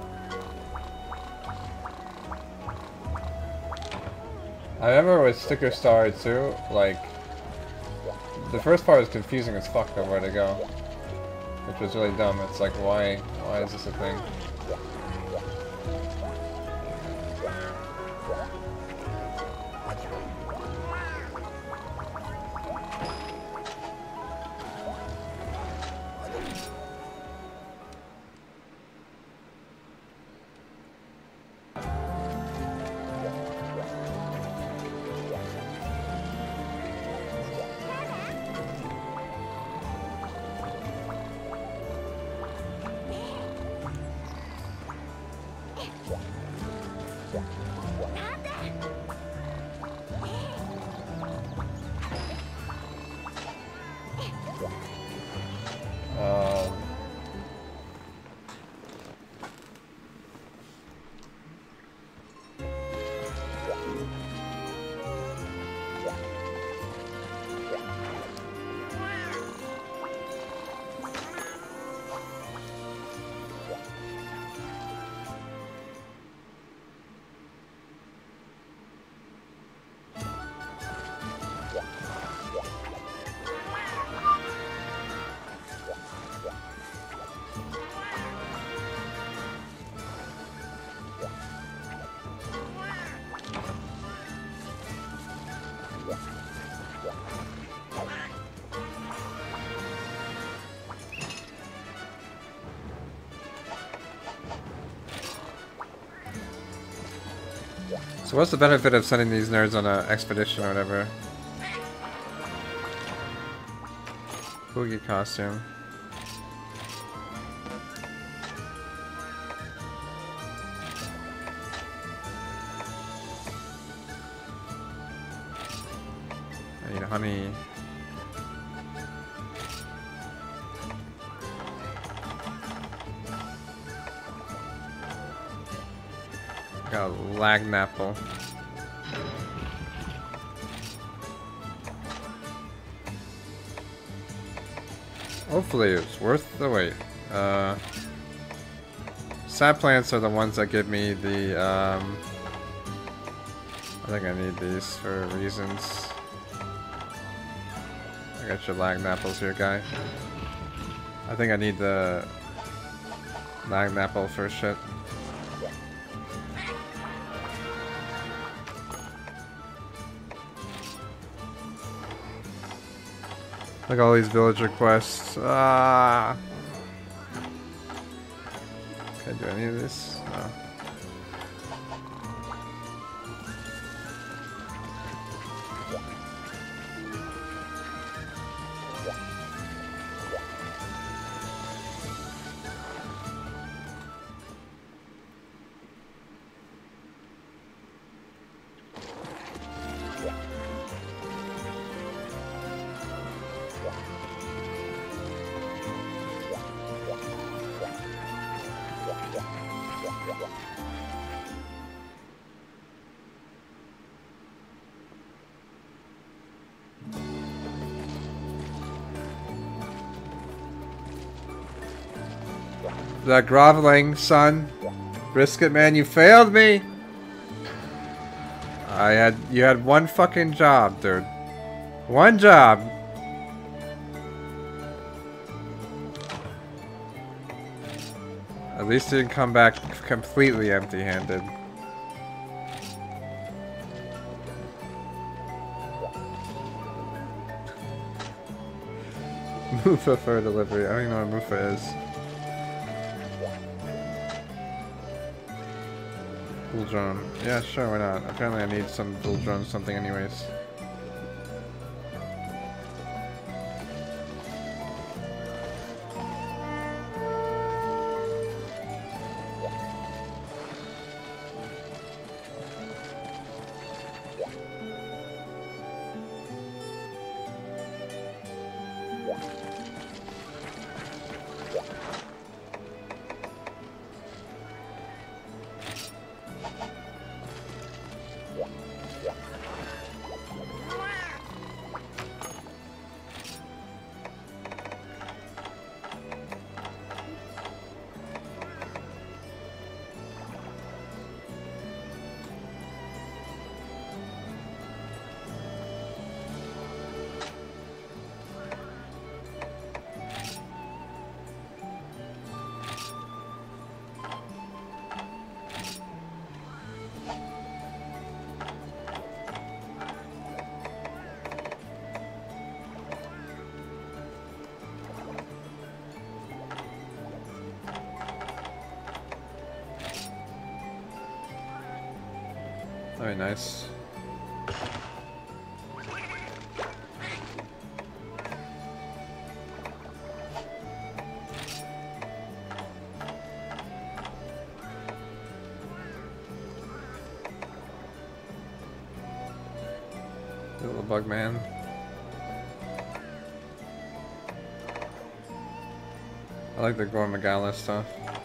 I remember with Sticker Star too, like, the first part was confusing as fuck of where to go. Which was really dumb. It's like, why, why is this a thing? So what's the benefit of sending these nerds on an expedition or whatever? Boogie costume. I need honey. Got a Lagnapple. Hopefully it's worth the wait. Uh, sap plants are the ones that give me the, um, I think I need these for reasons. I got your Lagnapples here, guy. I think I need the Lagnapple for shit. Like all these villager quests. Ah. Can I do any of this? No. That groveling, son. Brisket man, you failed me! I had, you had one fucking job, dude. One job! At least you didn't come back completely empty-handed. Mufa for delivery. I don't even know what Mufa is. Bull drone. Yeah, sure, why not? Apparently I need some bull drone something anyways. Very nice. Little bug man. I like the Gore Magala stuff.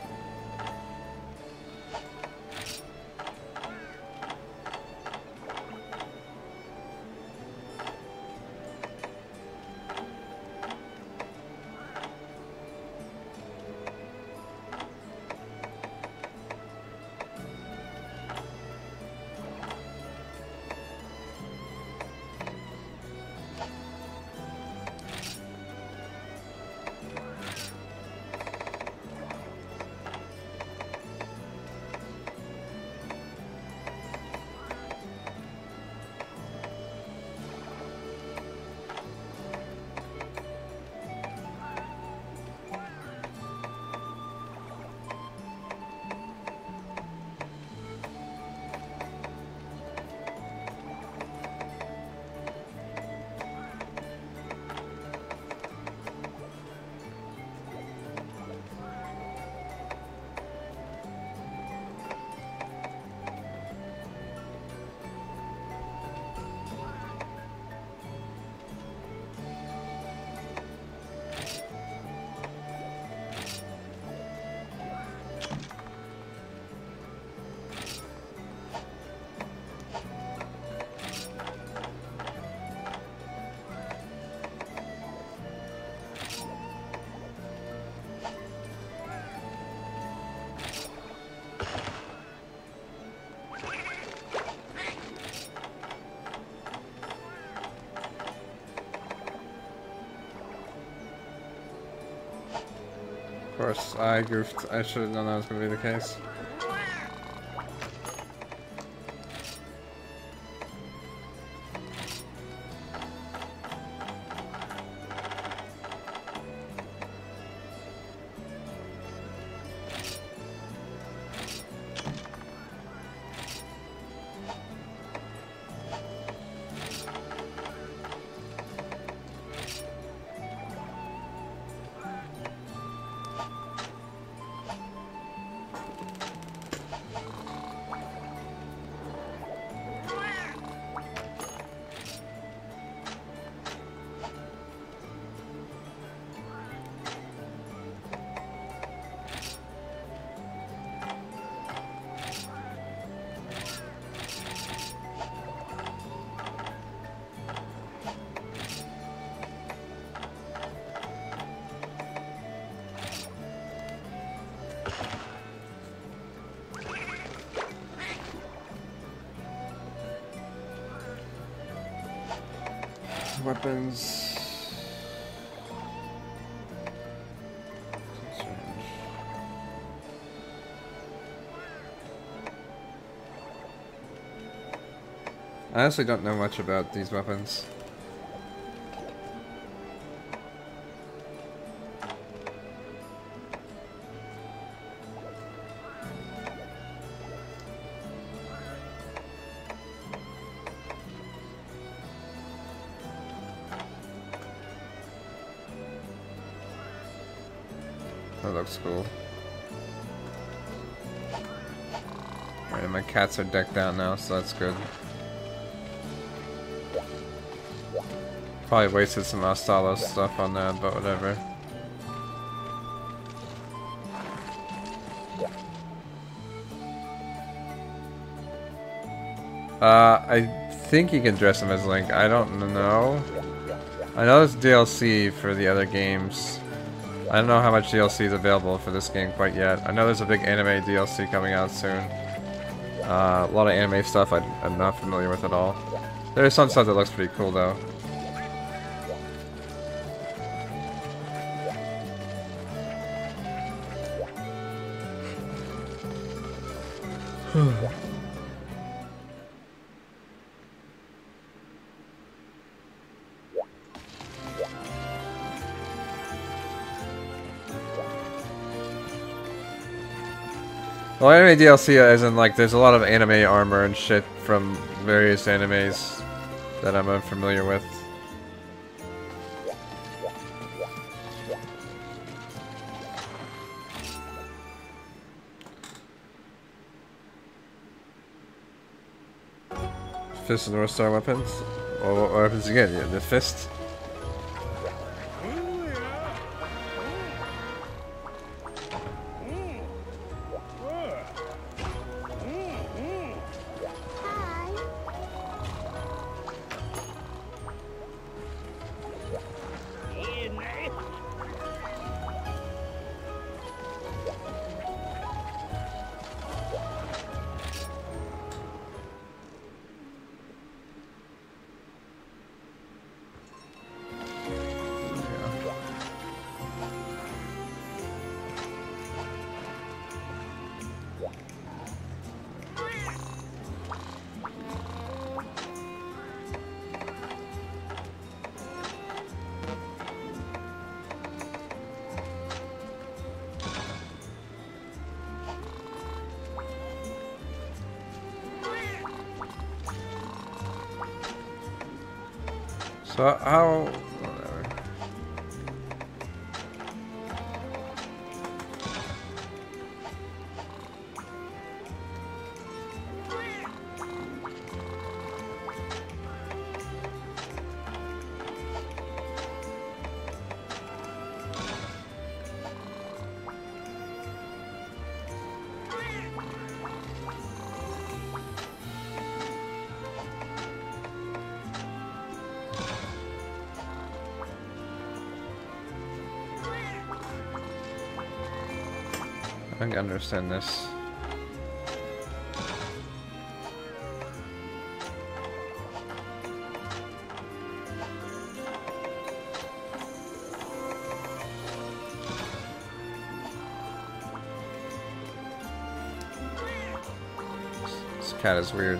Of course, I goofed. I should have known that was going to be the case. Weapons. I honestly don't know much about these weapons. That looks cool. Alright, my cats are decked out now, so that's good. Probably wasted some Astalos stuff on that, but whatever. Uh, I think you can dress him as Link. I don't know. I know there's D L C for the other games. I don't know how much D L C is available for this game quite yet. I know there's a big anime D L C coming out soon. Uh, a lot of anime stuff I, I'm not familiar with at all. There's some stuff that looks pretty cool though. Well, anime D L C as in like there's a lot of anime armor and shit from various animes that I'm unfamiliar with. Fist and North Star weapons? Or what weapons again? Yeah, the fist? So how... whatever. I can understand this. This cat is weird.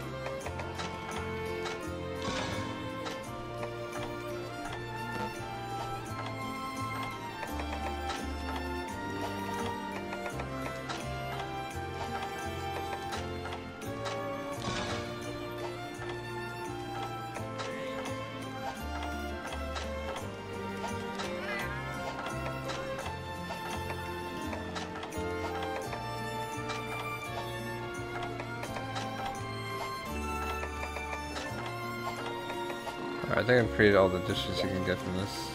I think I've created all the dishes you can get from this.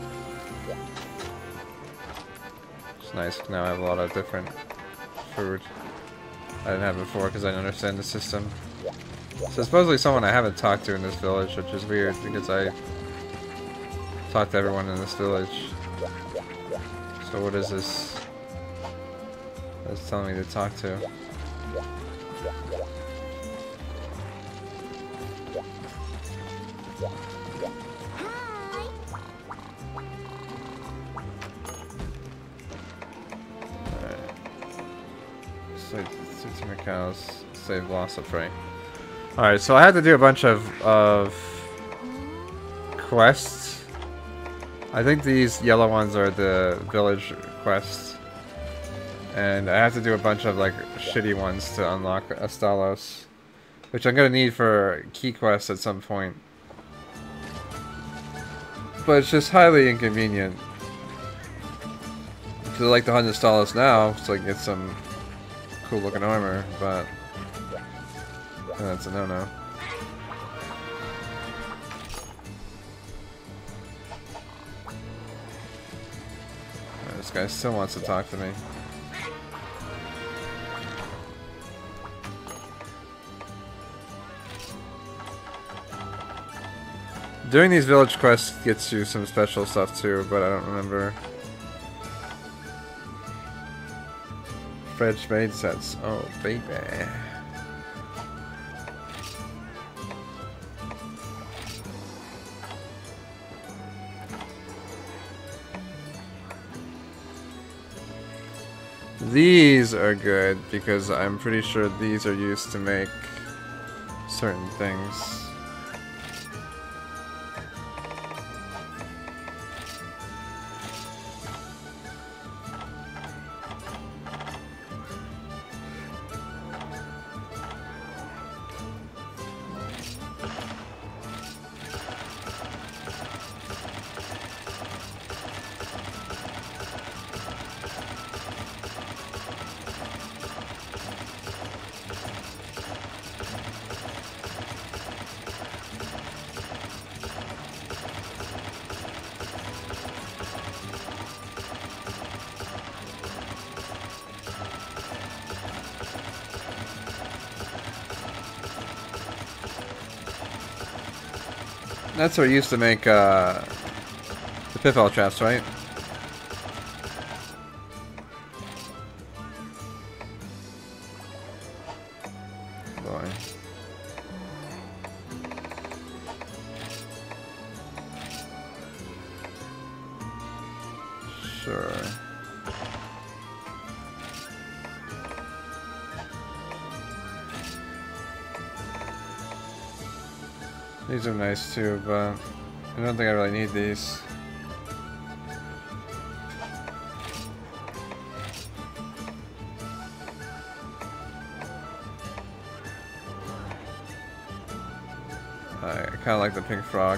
It's nice. Now I have a lot of different food I didn't have before because I didn't understand the system. So supposedly someone I haven't talked to in this village, which is weird because I talked to everyone in this village. So what is this that's telling me to talk to? Cows, save loss of prey. Alright, so I had to do a bunch of, of quests. I think these yellow ones are the village quests. And I have to do a bunch of like shitty ones to unlock Astalos. Which I'm gonna need for key quests at some point. But it's just highly inconvenient. Because I like to hunt Astalos now, so I can get some cool looking armor, but that's a no-no. Right, this guy still wants to talk to me. Doing these village quests gets you some special stuff too, but I don't remember. French maid sets. Oh, baby. These are good because I'm pretty sure these are used to make certain things. That's what used to make uh, the pitfall traps, right? Boy. Sure. These are nice too, but I don't think I really need these. I kind of like the pink frog.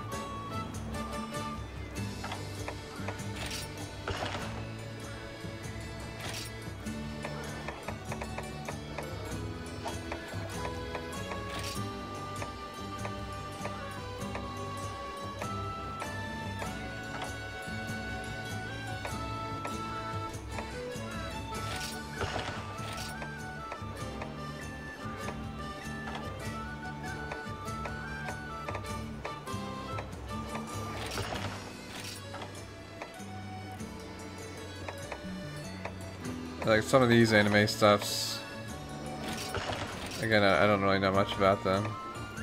Like some of these anime stuffs, again, I, I don't really know much about them.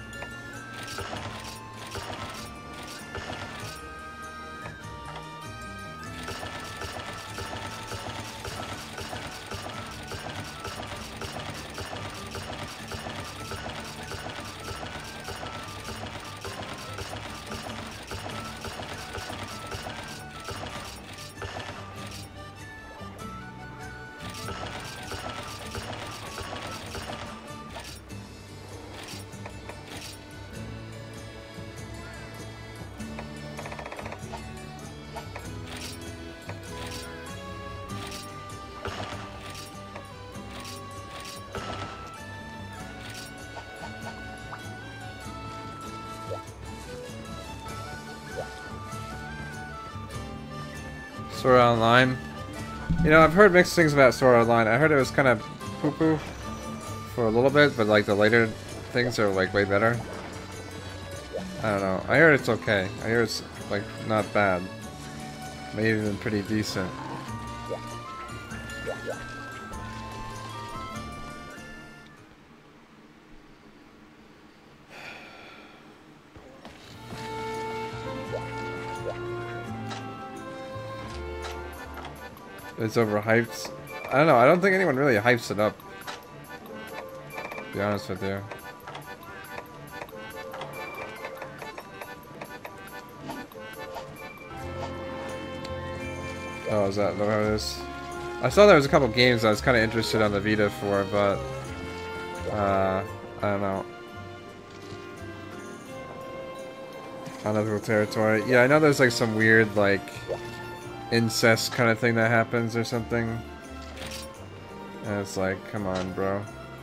Sword Art Online. You know, I've heard mixed things about Sword Art Online. I heard it was kind of poo-poo for a little bit, but like the later things are like way better. I don't know. I heard it's okay. I hear it's like not bad. Maybe even pretty decent. It's overhyped. I don't know. I don't think anyone really hypes it up, to be honest with you. Oh, is that what it is? I saw there was a couple games I was kind of interested on the Vita for, but uh, I don't know. Unethical territory. Yeah, I know there's like some weird like incest kind of thing that happens or something. And it's like, come on, bro.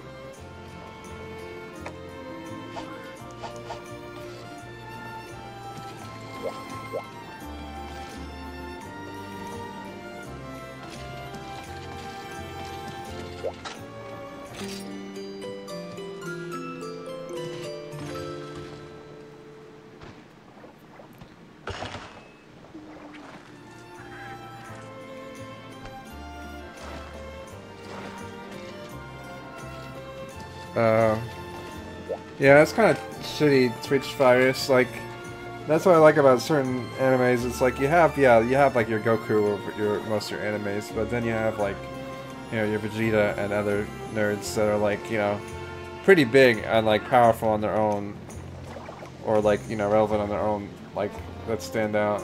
Uh, yeah, that's kind of shitty Twitch virus. Like, that's what I like about certain animes. It's like you have, yeah, you have like your Goku or your most of your animes, but then you have like, you know, your Vegeta and other nerds that are like, you know, pretty big and like powerful on their own, or like, you know, relevant on their own, like that stand out.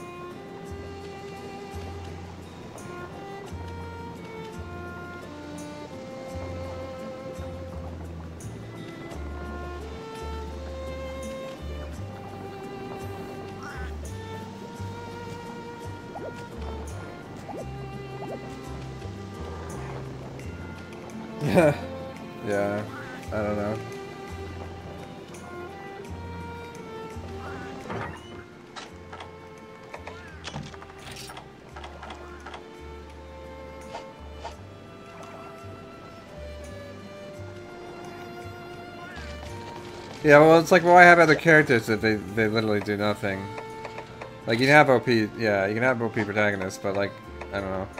Yeah, I don't know. Yeah, well, it's like, well, I have other characters that they, they literally do nothing. Like, you can have O P, yeah, you can have O P protagonists, but like, I don't know.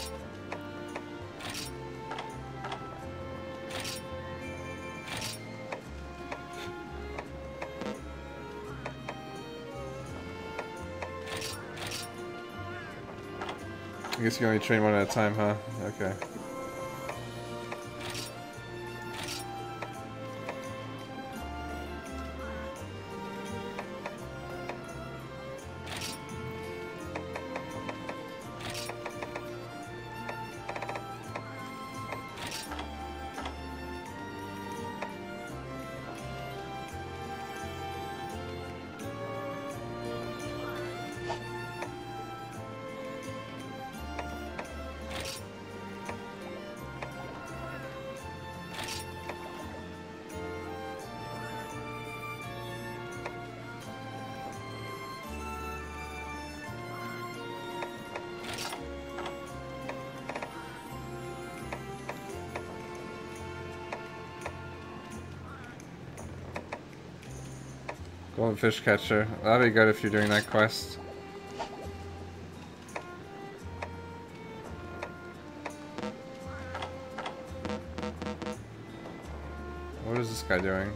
I guess you only train one at a time, huh? Okay. Golden fish catcher. That'd be good if you're doing that quest. What is this guy doing?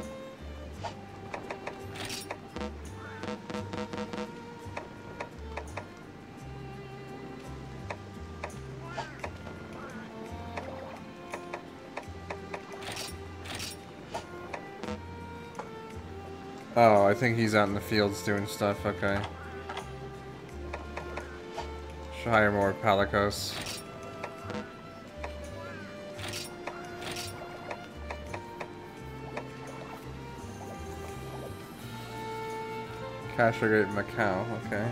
Oh, I think he's out in the fields doing stuff, okay. Should hire more Palicos. Castrate Macau, okay.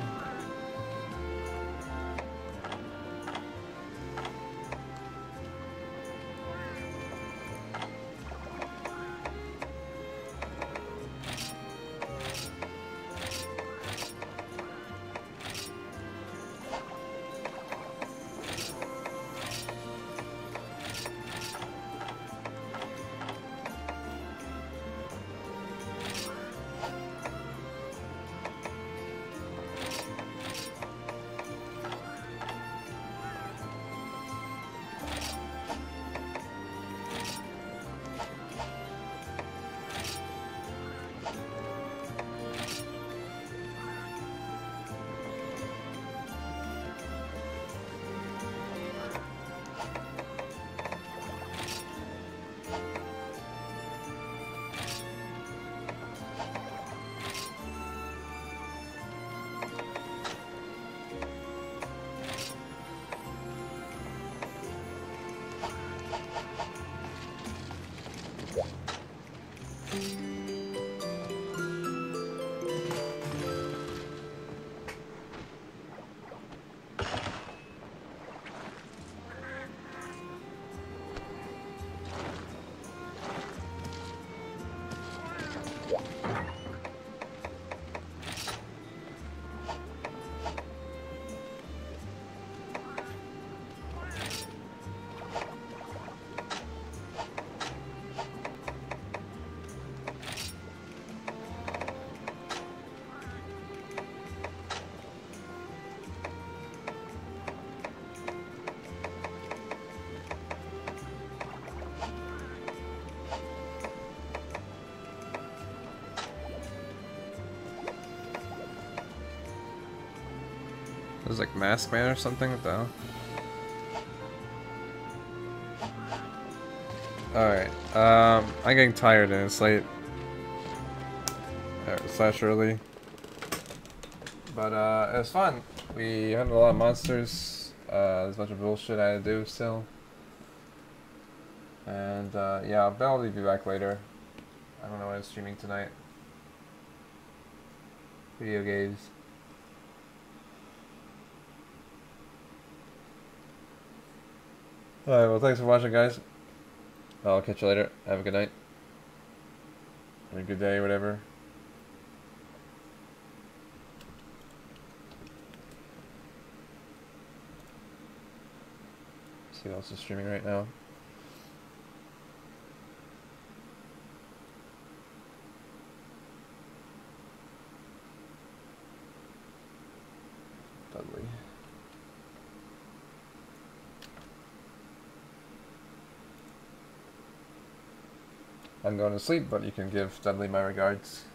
It was like Mask Man or something? What the hell? Alright, um, I'm getting tired and it's late. Uh, slash early. But, uh, it was fun. We handled a lot of monsters. Uh, there's a bunch of bullshit I had to do still. And, uh, yeah, I'll probably be back later. I don't know what I'm streaming tonight. Video games. Alright, well, thanks for watching, guys. I'll catch you later. Have a good night. Have a good day, whatever. See what else is streaming right now. Dudley. I'm going to sleep, but you can give Dudley my regards.